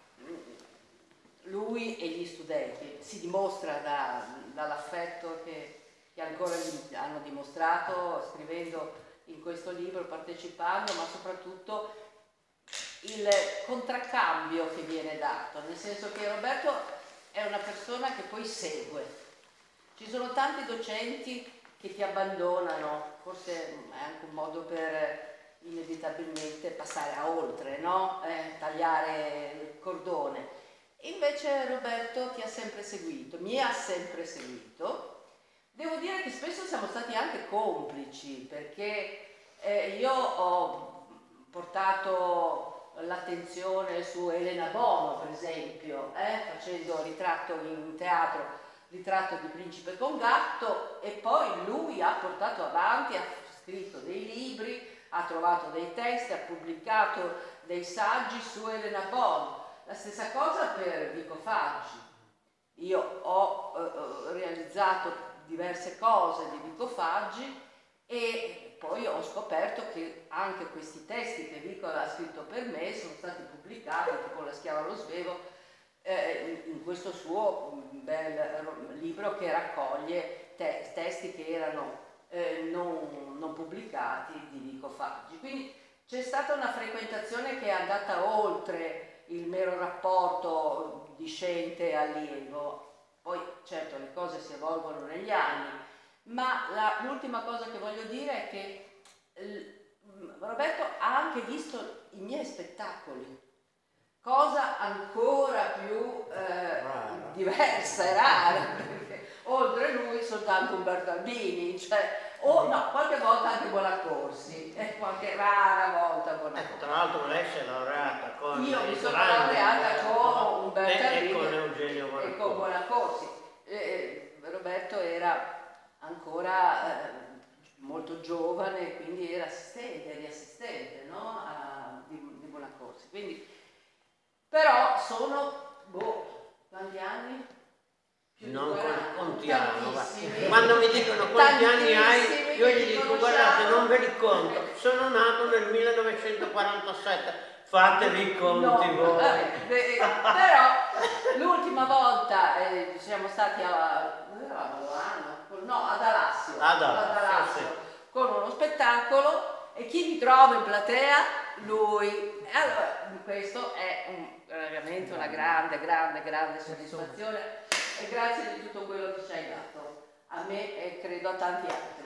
Speaker 5: lui e gli studenti, si dimostra da, dall'affetto che, che ancora gli hanno dimostrato scrivendo in questo libro, partecipando, ma soprattutto il contraccambio che viene dato, nel senso che Roberto è una persona che poi segue. Ci sono tanti docenti che ti abbandonano, forse è anche un modo per inevitabilmente passare a oltre, no? Eh, tagliare il cordone. Invece Roberto ti ha sempre seguito, mi ha sempre seguito. Devo dire che spesso siamo stati anche complici, perché eh, io ho portato l'attenzione su Elena Bono, per esempio, eh, facendo ritratto in teatro, ritratto di Principe con gatto, e poi lui ha portato avanti, ha scritto dei libri, ha trovato dei testi, ha pubblicato dei saggi su Elena Bono. La stessa cosa per Vico Faggi. Io ho eh, realizzato diverse cose di Vico Faggi e poi ho scoperto che anche questi testi che Vico aveva scritto per me sono stati pubblicati, tipo La schiava allo svevo, eh, in questo suo bel libro che raccoglie te testi che erano Eh, non, non pubblicati di Vico Faggi. Quindi c'è stata una frequentazione che è andata oltre il mero rapporto discente-allievo. Poi certo le cose si evolvono negli anni, ma l'ultima cosa che voglio dire è che eh, Roberto ha anche visto i miei spettacoli, cosa ancora più eh, diversa e rara, perché oltre lui soltanto Umberto Albini, cioè, o no, qualche volta anche Bonaccorsi, e qualche rara volta Bonaccorsi.
Speaker 6: Ecco, tra l'altro lei si è laureata con
Speaker 5: Io mi sono
Speaker 6: grandi,
Speaker 5: laureata con Umberto Albini
Speaker 6: e con Eugenio
Speaker 5: e con Bonaccorsi. Eh, Roberto era ancora eh, molto giovane, quindi era assistente, riassistente, no? A, di, di Bonaccorsi. Quindi, però sono, boh, quanti anni? Più
Speaker 6: non
Speaker 5: quaranta,
Speaker 6: contiamo,
Speaker 5: tantissimi.
Speaker 6: quando mi dicono quanti anni hai, io gli dico guardate, non ve li conto, sono nato nel millenovecentoquarantasette, fatevi i conti
Speaker 5: no,
Speaker 6: voi.
Speaker 5: Vabbè, beh, però l'ultima volta eh, siamo stati a, dove eravamo, no, ad Alassio,
Speaker 6: ad Alassio,
Speaker 5: ad Alassio
Speaker 6: sì.
Speaker 5: Con uno spettacolo, e chi mi trova in platea? Lui. E allora questo è un, veramente una grande, grande, grande soddisfazione, e grazie di tutto quello che ci hai dato a me e credo a tanti altri.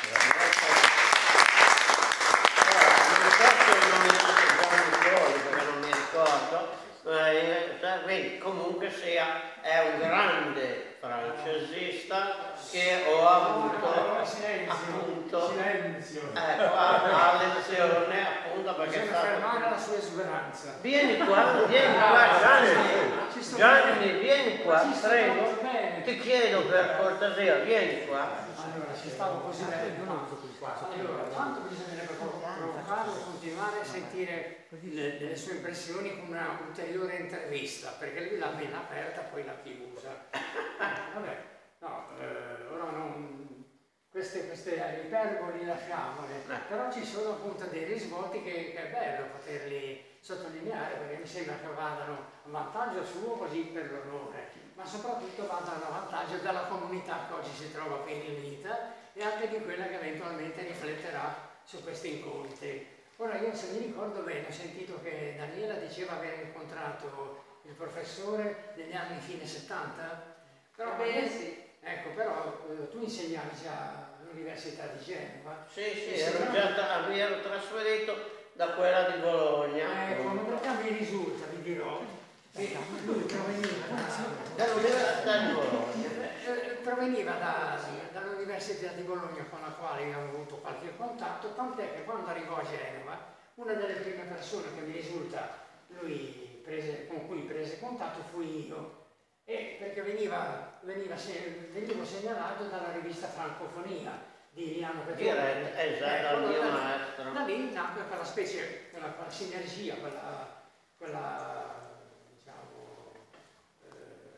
Speaker 6: Perché non mi ricordo, eh, quindi comunque sia, è un grande francesista che ho avuto appunto ecco, a, a lezione appunto perché
Speaker 4: bisogna fermare la sua esuberanza.
Speaker 6: Vieni qua, vieni qua Gianni, Gianni, vieni qua, prego, ti chiedo per cortesia, vieni qua.
Speaker 7: Allora, ci stavo così bene, non uso quel qua. Allora, quanto bisognerebbe provocarlo e continuare a sentire le, le sue impressioni come una ulteriore intervista, perché lui l'ha appena aperta, poi l'ha chiusa. Vabbè, no, eh, ora non, queste, queste iperboli lasciamole, però ci sono appunto dei risvolti che, che è bello poterli sottolineare, perché mi sembra che vadano a vantaggio suo così per l'onore, ma soprattutto vadano a vantaggio della comunità che oggi si trova qui riunita e anche di quella che eventualmente rifletterà su questi incontri. Ora io, se mi ricordo bene, ho sentito che Daniela diceva aver incontrato il professore negli anni fine settanta, però
Speaker 5: Bene, sì.
Speaker 7: ecco, però eh, tu insegnavi già all'Università di Genova.
Speaker 6: Sì, sì, ero già, mi ero trasferito da quella di Bologna.
Speaker 7: Ecco, ma perché mi risulta, vi dirò, che lui proveniva da,
Speaker 6: dall'Università di Bologna.
Speaker 7: eh, proveniva da, dall'Università di Bologna con la quale abbiamo avuto qualche contatto, tant'è che quando arrivò a Genova, una delle prime persone che mi risulta lui prese, con cui prese contatto fui io, e perché veniva, veniva se, venivo segnalato dalla rivista Francofonia di Liano Petrone.
Speaker 6: Esatto, dal mio maestro.
Speaker 7: Da lì nacque quella specie, quella, quella sinergia, quella, quella diciamo, eh,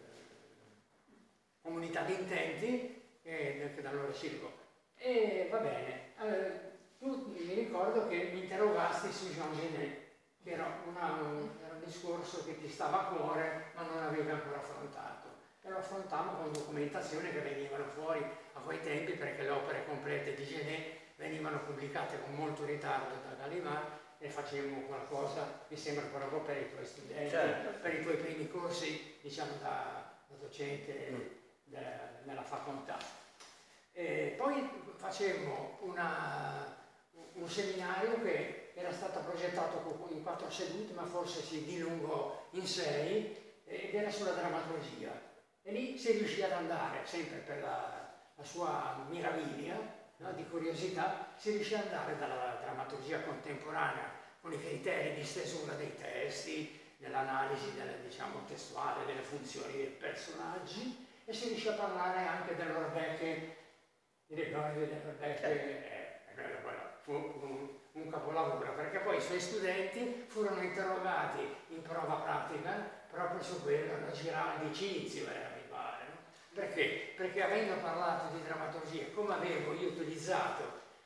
Speaker 7: comunità di intenti che, che da allora circo. E va bene, eh, tu mi ricordo che mi interrogasti su Jean Genet, che era, una, un, era un discorso che ti stava a cuore ma non avevi ancora affrontato. E lo affrontammo con documentazioni che venivano fuori a quei tempi, perché le opere complete di Genet venivano pubblicate con molto ritardo da Gallimard e facevamo qualcosa, mi sembra, proprio per i tuoi studenti, certo, per i tuoi primi corsi, diciamo, da, da docente de, nella facoltà. E poi facemmo una, un seminario che era stato progettato in quattro sedute, ma forse si dilungò in sei, ed era sulla drammaturgia. E lì si riuscì ad andare, sempre per la, la sua meraviglia, no, di curiosità, si riuscì ad andare dalla drammaturgia contemporanea con i criteri di stesura dei testi, dell'analisi diciamo, testuale, delle funzioni dei personaggi, e si riuscì a parlare anche dell'Orbecke. I ricordi dell'Orbecke, eh, fu un, un capolavoro, perché poi i suoi studenti furono interrogati in prova pratica proprio su quello, no, Giraldi Cinzio era, mi pare, no? Perché? Perché avendo parlato di drammaturgia, come avevo io utilizzato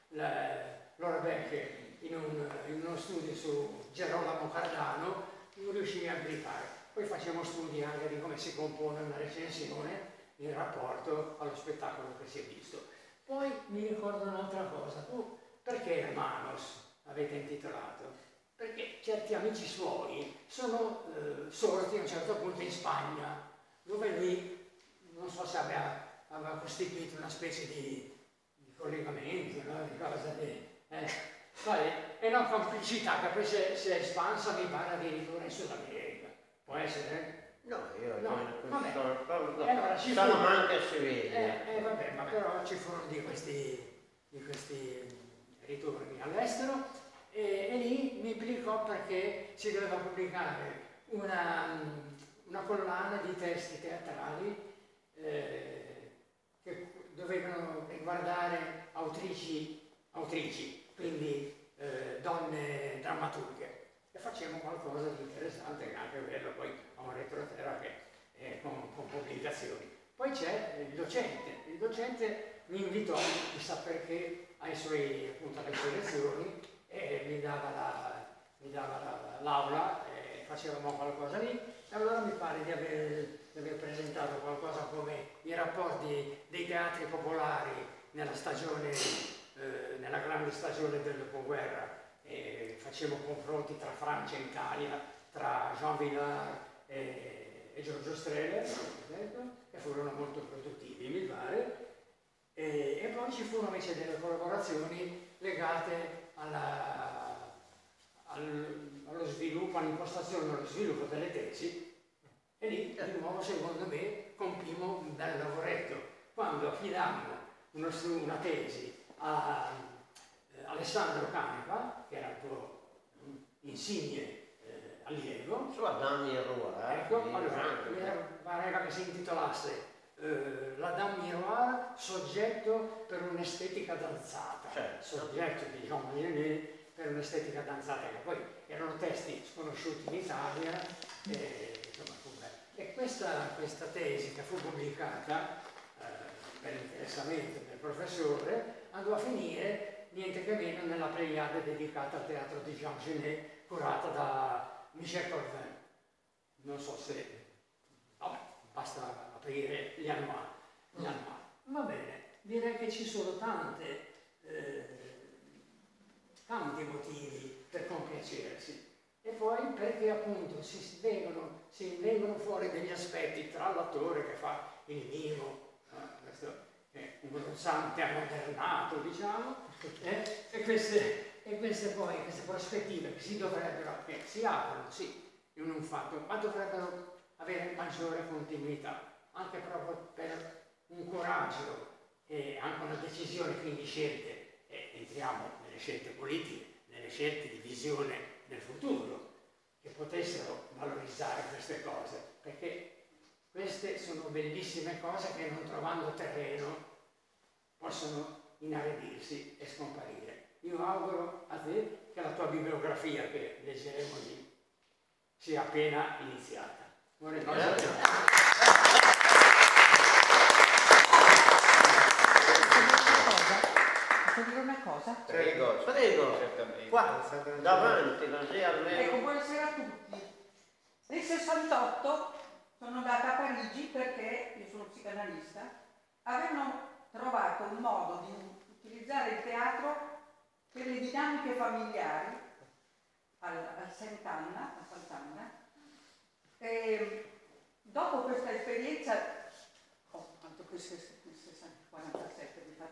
Speaker 7: l'Orbecke in, un, in uno studio su Gerolamo Cardano, non riuscivi a applicare. Poi facciamo studi anche di come si compone una recensione in rapporto allo spettacolo che si è visto. Poi mi ricordo un'altra cosa, tu perché Hermanos avete intitolato? Perché certi amici suoi sono eh, sorti a un certo punto in Spagna, dove lui, non so se aveva, aveva costituito una specie di, di collegamento, no? Di cosa di... Eh, sai, è una complicità che poi si è, si è espansa, mi pare addirittura in Sud America. Può essere?
Speaker 6: No, io
Speaker 7: no,
Speaker 6: non
Speaker 7: vabbè.
Speaker 6: so,
Speaker 7: E allora ci
Speaker 6: sono
Speaker 7: furono,
Speaker 6: manca si vede.
Speaker 7: eh, eh, vabbè, ma però ci furono di questi, di questi ritorni all'estero. E, e lì mi implicò perché si doveva pubblicare una, una collana di testi teatrali eh, che dovevano riguardare autrici, autrici quindi eh, donne drammaturghe. E facciamo qualcosa di interessante, che anche quello poi a un retroterra che è con, con pubblicazioni. Poi c'è il docente. Il docente mi invitò, chissà perché, ai suoi, appunto, alle sue lezioni, e mi dava la, mi dava l'aula e facevamo qualcosa lì, e allora mi pare di aver, di aver presentato qualcosa come i rapporti dei teatri popolari nella stagione, eh, nella grande stagione del dopoguerra, e facevo confronti tra Francia e Italia, tra Jean Villard e, e Giorgio Strehler, che furono molto produttivi, mi pare, e, e poi ci furono invece delle collaborazioni legate Alla, al, allo sviluppo, all'impostazione, allo sviluppo delle tesi, e lì di nuovo secondo me compimmo un bel lavoretto. Quando affidammo uno, una tesi a eh, Alessandro Canepa, che era il tuo insigne eh, allievo,
Speaker 6: Su Adam Miroir,
Speaker 7: ecco, allora, mi pareva che si intitolasse Uh, la Dame Miroir, soggetto per un'estetica danzata,
Speaker 6: certo.
Speaker 7: Soggetto di Jean Monnet per un'estetica danzata, che poi erano testi sconosciuti in Italia, e, insomma, e questa, questa tesi che fu pubblicata uh, per interessamento del professore andò a finire niente che meno nella Pleiade dedicata al teatro di Jean Genet, curata da Michel Corvin. Non so se... vabbè, basta aprire gli annuali, gli annuali. Va bene, direi che ci sono tante, eh, tanti motivi per compiacersi. E poi perché appunto si vengono, si vengono fuori degli aspetti tra l'attore che fa il mimo, eh, questo è un rozzante ammodernato, diciamo, eh, e, queste, e queste poi, queste prospettive che si dovrebbero, che si aprono, sì, in un fatto, ma dovrebbero avere maggiore continuità, anche proprio per un coraggio e anche una decisione, quindi scelte, e entriamo nelle scelte politiche, nelle scelte di visione del futuro, che potessero valorizzare queste cose, perché queste sono bellissime cose che non trovando terreno possono inariddirsi e scomparire. Io auguro a te che la tua bibliografia, che leggeremo lì, sia appena iniziata. Buone cose.
Speaker 5: Posso dire una cosa?
Speaker 3: Prego,
Speaker 6: prego,
Speaker 3: certamente.
Speaker 6: qua, davanti, così almeno.
Speaker 5: Ecco, buonasera a tutti. Nel sessantotto sono andata a Parigi perché, io sono psicanalista, avevano trovato un modo di utilizzare il teatro per le dinamiche familiari al, al Sant'Anna, a Sant'Anna. E dopo questa esperienza, ho fatto questo quarantasette di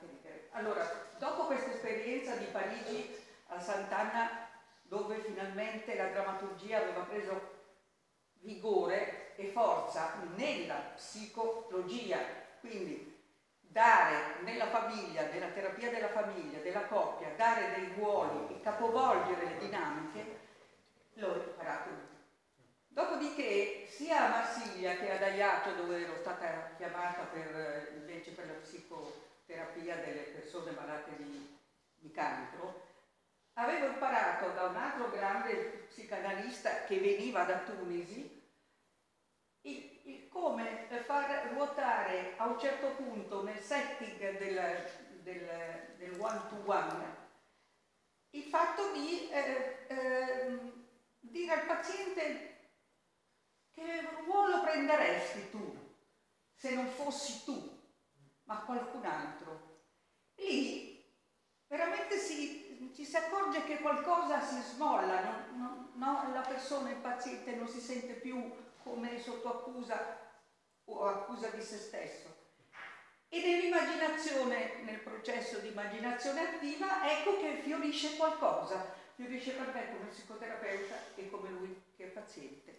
Speaker 8: allora, dopo questa esperienza di Parigi a Sant'Anna, dove finalmente la drammaturgia aveva preso vigore e forza nella psicologia, quindi dare nella famiglia, nella terapia della famiglia, della coppia, dare dei ruoli e capovolgere le dinamiche, l'ho imparato lì. Dopodiché, sia a Marsiglia che ad Aiato, dove ero stata chiamata per, invece per la psicoterapia delle persone malate di, di cancro, avevo imparato da un altro grande psicanalista che veniva da Tunisi il, il come far ruotare a un certo punto nel setting del, del, del one-to-one il fatto di eh, eh, dire al paziente che ruolo prenderesti tu se non fossi tu, ma qualcun altro. Lì veramente si, ci si accorge che qualcosa si smolla, non, non, no? La persona, il paziente non si sente più come sotto accusa o accusa di se stesso. E nell'immaginazione, nel processo di immaginazione attiva, ecco che fiorisce qualcosa, fiorisce per me come psicoterapeuta e come lui che è paziente.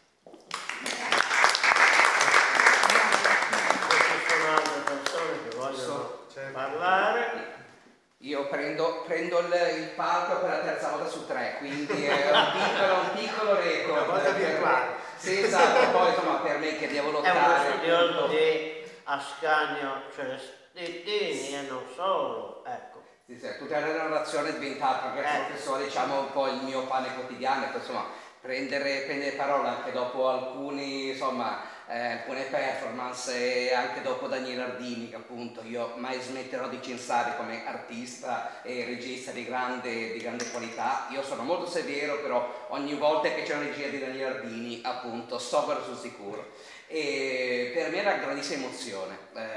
Speaker 6: Ci sono altre persone che vogliono parlare.
Speaker 9: Io prendo, prendo il, il palco per la terza volta su tre, quindi è un piccolo, un piccolo record.
Speaker 6: Una volta virtuale.
Speaker 9: Sì, esatto, poi insomma per me che devo lottare.
Speaker 6: È uno studioso di Ascanio Celestini e non solo, ecco.
Speaker 9: Sì, sì, tutta la narrazione è diventata anche
Speaker 6: Eh.
Speaker 9: professore, diciamo un po' il mio pane quotidiano, ecco, insomma prendere, prendere parola anche dopo alcuni, insomma, eh, alcune performance e anche dopo Daniele Ardini, che appunto io mai smetterò di censare come artista e regista di grande, di grande qualità. Io sono molto severo, però ogni volta che c'è una regia di Daniele Ardini appunto sto per sul sicuro, e per me era una grandissima emozione,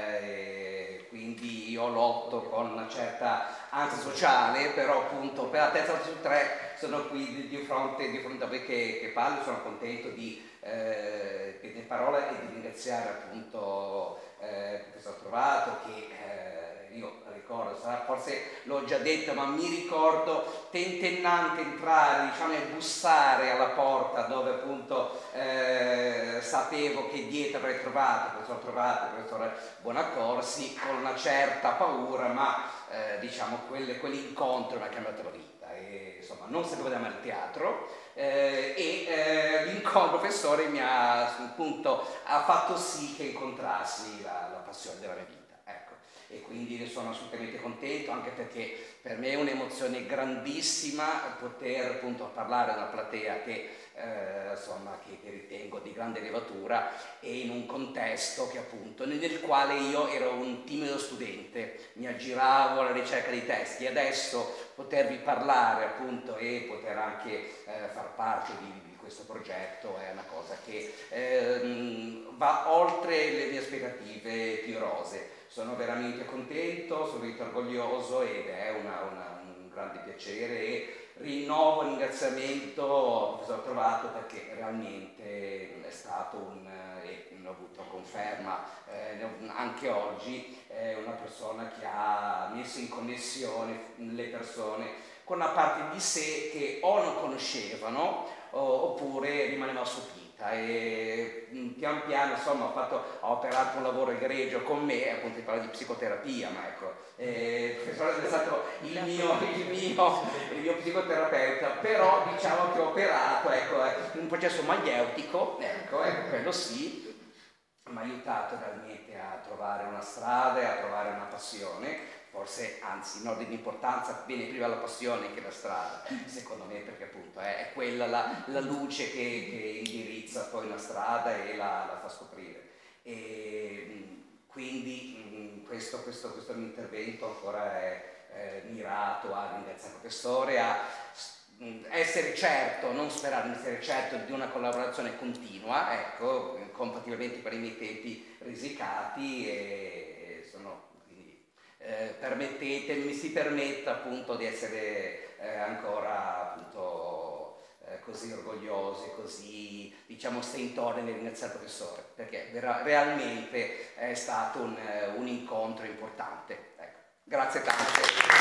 Speaker 9: eh, quindi io lotto con una certa ansia sociale, però appunto per la terza volta su tre sono qui di, di fronte di fronte a voi che, che parlo. Sono contento di eh, di parola e di ringraziare appunto eh, che sono trovato, che eh, io ricordo, forse l'ho già detto, ma mi ricordo tentennante entrare, diciamo, e bussare alla porta dove appunto eh, sapevo che dietro avrei trovato, il professor trovato, il professore Bonaccorsi, con una certa paura, ma eh, diciamo quel, quell'incontro mi ha cambiato la vita. E, insomma, non sapevo di amare il teatro, eh, e eh, l'incontro professore mi ha appunto ha fatto sì che incontrassi la, la passione della mia vita, ecco. E quindi ne sono assolutamente contento, anche perché per me è un'emozione grandissima poter appunto parlare a una platea che eh, insomma che, che ritengo di grande levatura, e in un contesto che appunto nel quale io ero un timido studente, mi aggiravo alla ricerca di testi, e adesso potervi parlare appunto e poter anche eh, far parte di, di questo progetto è una cosa che eh, va oltre le mie aspettative più rosee. Sono veramente contento, sono veramente orgoglioso, ed è una, una, un grande piacere, e rinnovo il ringraziamento al professor Trovato, perché realmente è stato un, e ho avuto conferma eh, anche oggi, è una persona che ha messo in connessione le persone con una parte di sé che o non conoscevano o, oppure rimaneva stupita. E pian piano insomma ho, fatto, ho operato un lavoro egregio con me, appunto si parla di psicoterapia, ma ecco, eh, il professore è stato il mio, il, mio, il mio psicoterapeuta, però diciamo che ho operato, ecco, un processo maieutico, ecco, ecco, quello sì, mi ha aiutato realmente a trovare una strada e a trovare una passione. Forse, anzi, in ordine di importanza viene prima la passione che la strada, secondo me, perché appunto è quella la, la luce che, che indirizza poi la strada e la, la fa scoprire. E quindi questo, questo, questo mio intervento ancora è, è mirato a ringraziare il professore, a essere certo, non sperare, ma essere certo di una collaborazione continua, ecco, compatibilmente per i miei tempi risicati, e, e sono... Eh, permettete, mi si permetta appunto di essere eh, ancora appunto eh, così orgogliosi, così diciamo stentori nel ringraziare il professore, perché vera, realmente è stato un, un incontro importante, ecco. Grazie tante.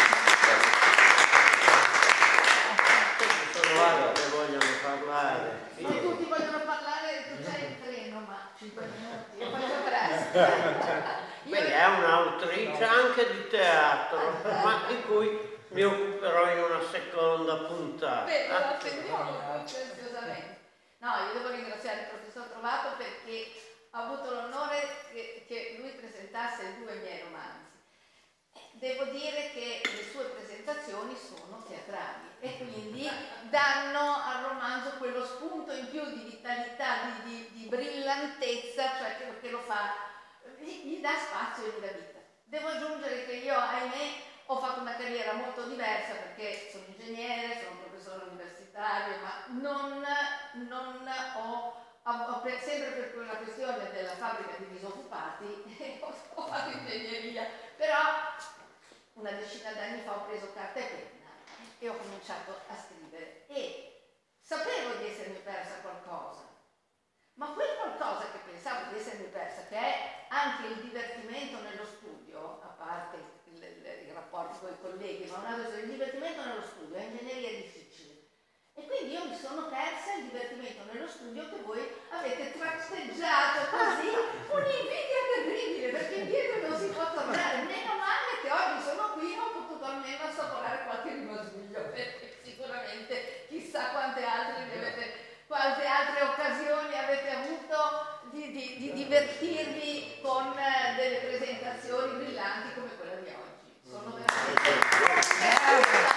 Speaker 6: Sono altri che vogliono parlare.
Speaker 5: Ma tutti vogliono parlare, tu c'hai il treno, ma cinque minuti, io faccio presto.
Speaker 6: Quindi è un'autrice anche di teatro, ma di cui mi occuperò in una seconda puntata.
Speaker 5: Beh, lo attendiamo preziosamente. No, io devo ringraziare il professor Trovato perché ho avuto l'onore che, che lui presentasse due miei romanzi. Devo dire che le sue presentazioni sono teatrali e quindi danno al romanzo quello spunto in più di vitalità, di, di, di brillantezza, cioè che, che lo fa, gli, gli dà spazio e gli dà vita. Devo aggiungere che io, ahimè, ho fatto una carriera molto diversa perché sono ingegnere, sono professore universitario, ma non, non ho, ho, ho per, sempre per quella questione della fabbrica di disoccupati, ho, ho fatto ingegneria, però una decina d'anni fa ho preso carta e penna e ho cominciato a scrivere e sapevo di essermi persa qualcosa, ma quel qualcosa che pensavo di essermi persa, che è anche il divertimento nello studio, a parte il, il, il rapporto con i colleghi, ma un altro, il divertimento nello studio, è ingegneria difficile. E quindi io mi sono persa il divertimento nello studio che voi avete tratteggiato così, un'invidia terribile, perché indietro non si può tornare. Meno male che oggi sono qui e ho potuto almeno assaporare qualche rimasuglio, perché sicuramente chissà quante altre, avete, quante altre occasioni avete avuto di, di, di divertirvi con delle presentazioni brillanti come quella di oggi. Sono veramente...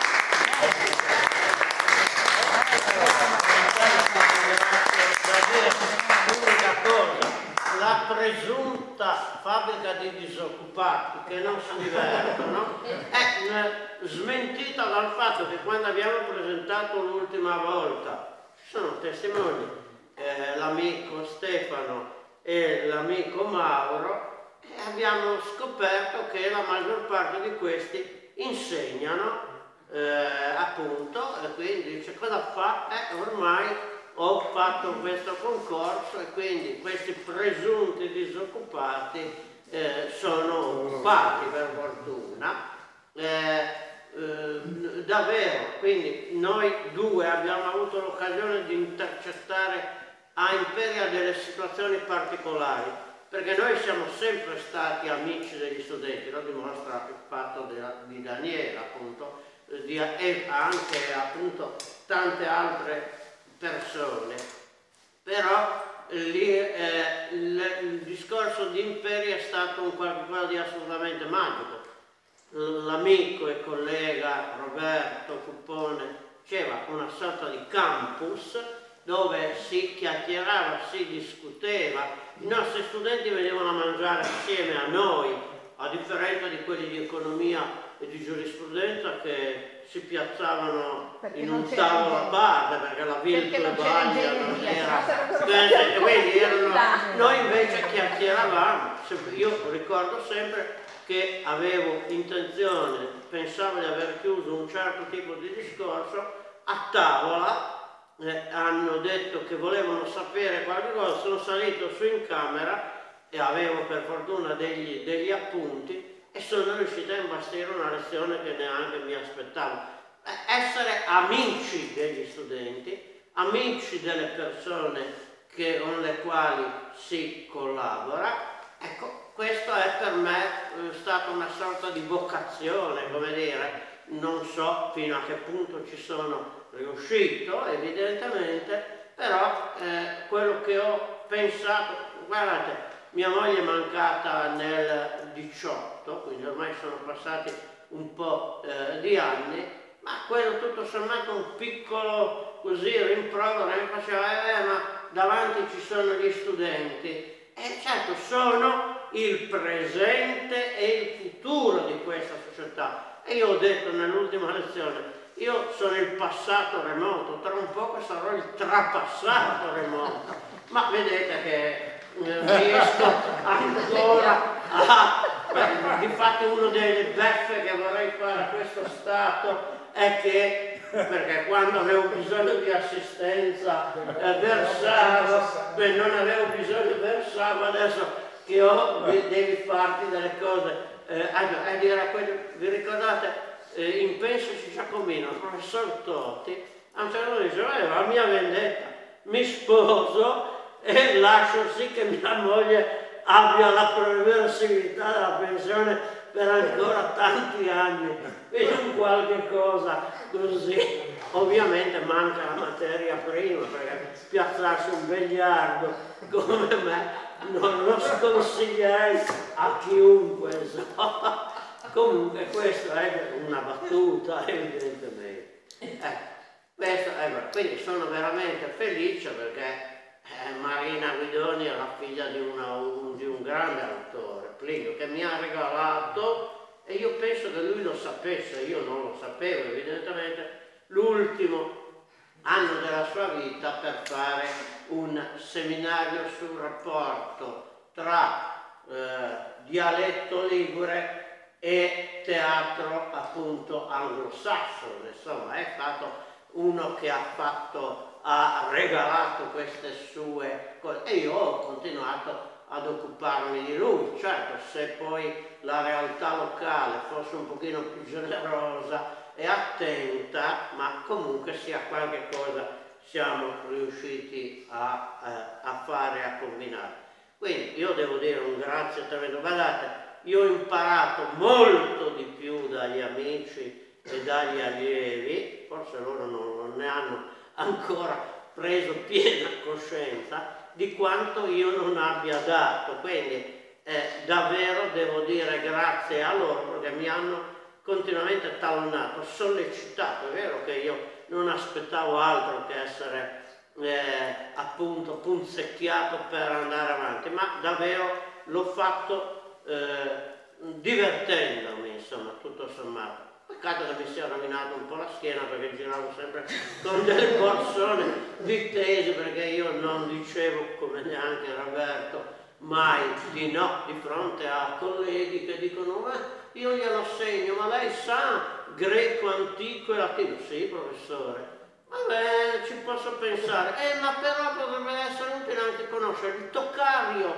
Speaker 6: L'unica cosa, la presunta fabbrica di disoccupati che non si divertono è smentita dal fatto che quando abbiamo presentato l'ultima volta, ci sono testimoni, eh, l'amico Stefano e l'amico Mauro, e abbiamo scoperto che la maggior parte di questi insegnano eh, appunto, e quindi dice cosa fa? Eh, ormai ho fatto questo concorso e quindi questi presunti disoccupati eh, sono occupati per fortuna. Eh, eh, davvero, quindi noi due abbiamo avuto l'occasione di intercettare a Imperia delle situazioni particolari, perché noi siamo sempre stati amici degli studenti, lo dimostra il fatto della, di Daniela appunto, di, e anche appunto tante altre persone, però lì, eh, il, il discorso di Imperia è stato un qualcosa di assolutamente magico. L'amico e collega Roberto Cuppone faceva una sorta di campus dove si chiacchierava, si discuteva, i nostri studenti venivano a mangiare assieme a noi, a differenza di quelli di economia e di giurisprudenza che si piazzavano perché in un tavolo a parte perché la Virtue Baglia non era, e quindi erano, noi invece chiacchieravamo. Io ricordo sempre che avevo intenzione, pensavo di aver chiuso un certo tipo di discorso, a tavola eh, hanno detto che volevano sapere qualche cosa, sono salito su in camera e avevo per fortuna degli, degli appunti e sono riuscito a imbastire una lezione che neanche mi aspettavo. Essere amici degli studenti, amici delle persone che, con le quali si collabora, ecco, questo è per me eh, stata una sorta di vocazione, come dire, non so fino a che punto ci sono riuscito, evidentemente, però eh, quello che ho pensato, guardate, mia moglie è mancata nel diciotto, quindi ormai sono passati un po' eh, di anni, ma quello tutto sommato un piccolo così rimprovero mi faceva, eh, ma davanti ci sono gli studenti, e certo sono il presente e il futuro di questa società. E io ho detto nell'ultima lezione, io sono il passato remoto, tra un po' sarò il trapassato remoto, ma vedete che riesco ancora a... Beh, difatti uno delle beffe che vorrei fare a questo Stato è che, perché quando avevo bisogno di assistenza eh, versavo, beh, non avevo bisogno versavo, adesso che ho, devi farti delle cose eh, a, a dire a quelli, vi ricordate, eh, in Pensaci Giacomino, il professor Totti, a un certo punto dice, eh, la mia vendetta, mi sposo e lascio sì che mia moglie abbia la possibilità della pensione per ancora tanti anni, quindi un qualche cosa così. Ovviamente manca la materia prima, perché piazzarsi un vegliardo come me non lo sconsiglierei a chiunque, insomma. Comunque questa è una battuta, evidentemente. Eh, questo è, quindi sono veramente felice perché eh, Marina Guidoni è la figlia di, una, un, di un grande autore, Plinio, che mi ha regalato, e io penso che lui lo sapesse, io non lo sapevo evidentemente, l'ultimo anno della sua vita per fare un seminario sul rapporto tra eh, dialetto ligure e teatro appunto anglosassone. Insomma, è stato uno che ha fatto, ha regalato queste sue cose e io ho continuato ad occuparmi di lui. Certo, se poi la realtà locale fosse un pochino più generosa e attenta, ma comunque sia qualche cosa siamo riusciti a, eh, a fare, a combinare. Quindi io devo dire un grazie tremendo. Guardate, io ho imparato molto di più dagli amici e dagli allievi, forse loro non, non ne hanno ancora preso piena coscienza di quanto io non abbia dato. Quindi eh, davvero devo dire grazie a loro perché mi hanno continuamente tallonato, sollecitato. È vero che io non aspettavo altro che essere eh, appunto punzecchiato per andare avanti, ma davvero l'ho fatto eh, divertendomi, insomma, tutto sommato. Peccato che mi sia rovinato un po' la schiena perché giravo sempre con delle borsone vitesi, perché io non dicevo, come neanche Roberto, mai di no di fronte a colleghi che dicono eh, io glielo segno, ma lei sa greco, antico e latino? Sì, professore. Va bene, ci posso pensare. Eh, ma però potrebbe essere utile anche conoscere il Toccario,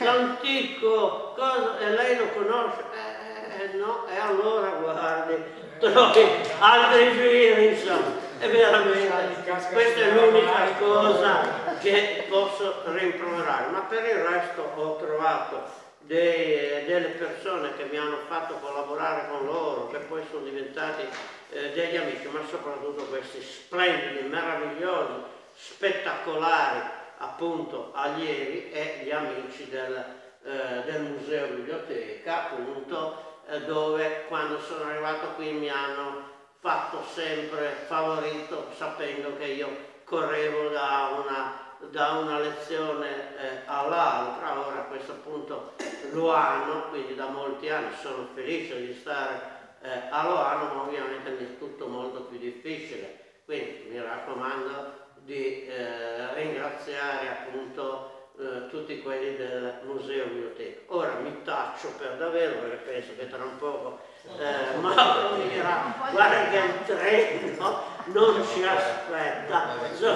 Speaker 6: l'antico, cosa, e lei lo conosce? Eh, eh no, e allora guardi, trovi altri giri, insomma. È veramente, questa è l'unica cosa che posso rimproverare, ma per il resto ho trovato dei, delle persone che mi hanno fatto collaborare con loro, che poi sono diventati eh, degli amici, ma soprattutto questi splendidi, meravigliosi, spettacolari appunto allievi e gli amici del, eh, del Museo Biblioteca, appunto, eh, dove quando sono arrivato qui mi hanno fatto sempre favorito, sapendo che io correvo da una, da una lezione eh, all'altra. Ora a questo punto Luano, quindi da molti anni sono felice di stare eh, a Luano, ma ovviamente mi è tutto molto più difficile, quindi mi raccomando di eh, ringraziare appunto eh, tutti quelli del Museo Biblioteca. Ora mi taccio per davvero perché penso che tra un poco eh, Mauro mi dirà guarda che il treno non ci aspetta.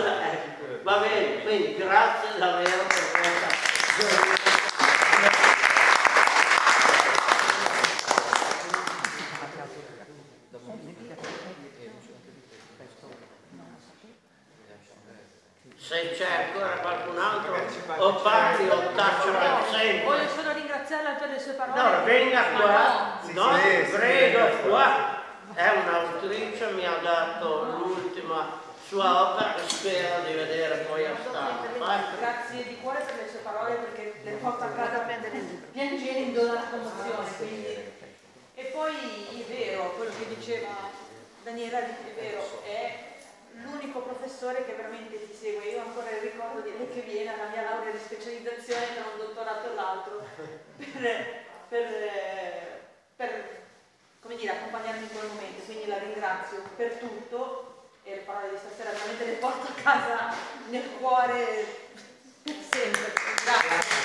Speaker 6: Va bene, quindi grazie davvero per questa. Se c'è ancora qualcun altro o parli o taccio per sempre.
Speaker 10: Voglio solo ringraziarla per le sue parole.
Speaker 6: No, venga qua,
Speaker 10: no,
Speaker 6: no,
Speaker 10: sì, sì,
Speaker 6: prego
Speaker 10: sì,
Speaker 6: qua. È un'autrice, mi ha dato l'ultima sua opera che spero di vedere poi a stampa.
Speaker 10: Grazie di cuore per le sue parole perché le porto a casa piangendo dalla commozione. Quindi. E poi è vero, quello che diceva Daniela è vero, è l'unico professore che veramente ti segue. Io ancora ricordo di lei che viene alla mia laurea di specializzazione tra un dottorato e l'altro per, per, per come dire, accompagnarmi in quel momento, quindi la ringrazio per tutto e le parole di stasera veramente le porto a casa nel cuore per sempre. Grazie.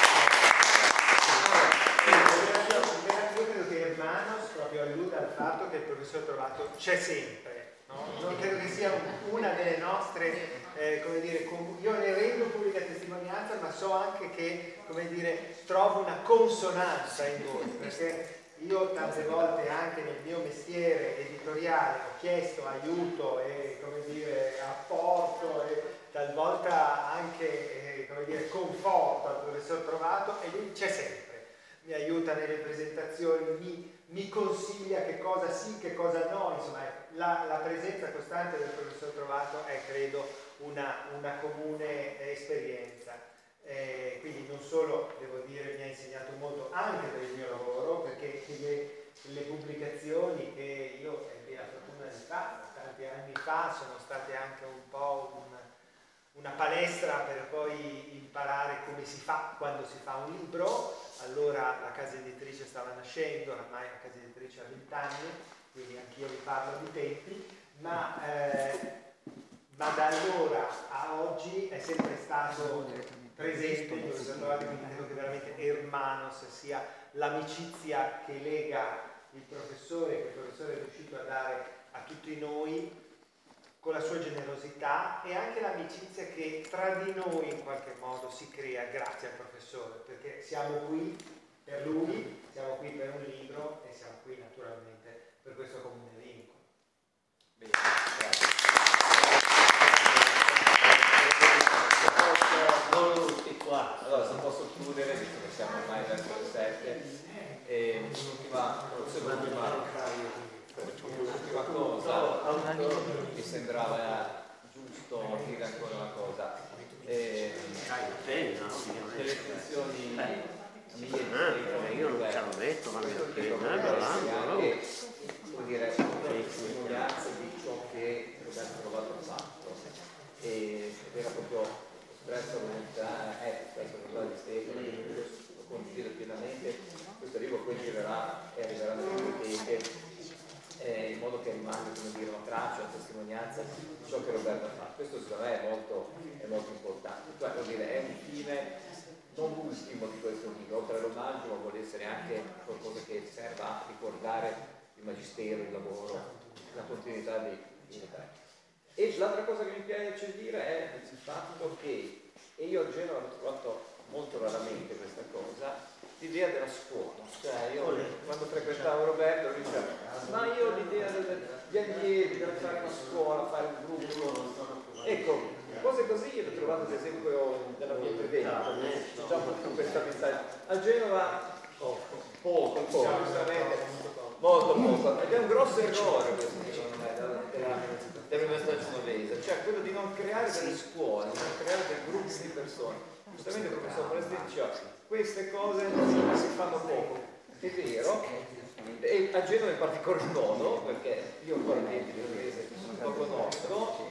Speaker 2: Io credo che Hermanos proprio alluda al fatto che il professor Trovato c'è sempre. No? Non credo che sia una delle nostre, eh, come dire, io ne rendo pubblica testimonianza, ma so anche che, come dire, trovo una consonanza in voi, perché io tante volte anche nel mio mestiere editoriale ho chiesto aiuto e, come dire, apporto e talvolta anche, eh, come dire, conforto al professor Trovato, e lui c'è sempre, mi aiuta nelle presentazioni, mi, mi consiglia che cosa sì, che cosa no, insomma la, la presenza costante del professor Trovato è, credo, una, una comune esperienza. Eh, quindi non solo, devo dire, mi ha insegnato molto anche per il mio lavoro, perché le, le pubblicazioni che io ebbi la fortuna di fare tanti anni fa sono state anche un po' un, una palestra per poi imparare come si fa quando si fa un libro. Allora la casa editrice stava nascendo, ormai la casa editrice ha vent'anni, quindi anch'io vi parlo di tempi, ma, eh, ma da allora a oggi è sempre stato presente, io ho trovato, quindi credo che veramente hermanos sia l'amicizia che lega il professore, che il professore è riuscito a dare a tutti noi con la sua generosità, e anche l'amicizia che tra di noi in qualche modo si crea grazie al professore, perché siamo qui per lui, siamo qui per un libro e siamo qui naturalmente per questo comune vincolo.
Speaker 3: Bene, grazie.
Speaker 6: Non tutti qua.
Speaker 3: Allora, se posso chiudere, visto che siamo ormai verso le sette, e l'ultima, l'ultima cosa, mi sembrava giusto dire ancora una cosa. Eh, le lezioni mie,
Speaker 6: io non ce l'ho detto, ma mi
Speaker 3: anche, come dire, testimonianza di ciò che Roberto Trovato ha fatto, ed era proprio espresso la volontà, eh, espresso la volontà di Stefano, lo condivido pienamente. Questo libro poi girerà e arriverà nelle biblioteche, eh, in modo che rimanga, come dire, una traccia, una testimonianza di ciò che Roberto ha fatto. Questo secondo me è molto, è molto importante. Cioè, vuol dire, è un fine, non l'ultimo di questo libro, oltre all'omaggio, ma vuole essere anche qualcosa che serva a ricordare il magistero, il lavoro, la continuità di unità. E l'altra cosa che mi piace dire è il fatto che, e io a Genova ho trovato molto raramente questa cosa, l'idea della scuola. Cioè io quando frequentavo Roberto lui diceva, ma io l'idea degli allievi, di fare una scuola, fare un gruppo, ecco, cose così io le ho trovate ad esempio nella mia presenza, già con questa amicizia. A Genova poco, poco, poco, molto poco, ed è un grosso errore questo secondo me della dell'università genovese, cioè quello di non creare delle scuole, di non creare dei gruppi di persone. Giustamente il professor Palestrini diceva, queste cose si fanno poco, è vero, e a Genova in particolar modo, perché io ho ancora tempi di inglese, lo conosco,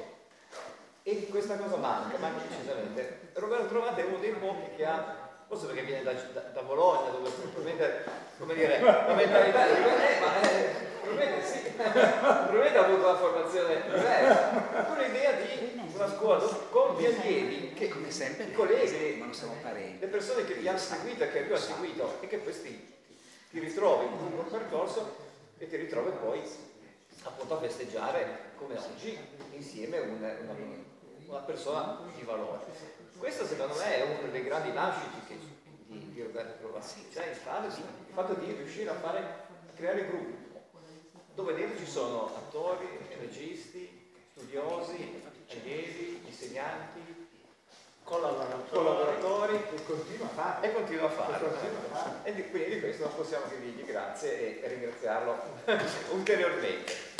Speaker 3: e questa cosa manca, manca decisamente. Roberto Trovato è uno dei pochi che ha, forse perché viene da, da, da Bologna, dove probabilmente, come dire, la mentalità è eh, ma eh, probabilmente sì, probabilmente ha avuto una formazione diversa, con l'idea di una scuola con gli allievi, che come sempre i colleghi, ma non siamo parenti, le persone che vi hanno seguito e che lui ha seguito, e che poi ti, ti ritrovi in un percorso e ti ritrovi poi appunto a festeggiare come oggi insieme una, una, una persona di valore. Questo secondo me è uno dei grandi lasciti che, di, di Roberto Trovato, cioè il fatto, di, il fatto di riuscire a, fare, a creare gruppi dove dentro ci sono attori, registi, studiosi, allievi, insegnanti,
Speaker 2: collaboratori,
Speaker 3: collaboratori
Speaker 2: e continua a fare.
Speaker 3: E continua a farlo. E di, quindi di questo non possiamo che dirgli grazie e, e ringraziarlo ulteriormente.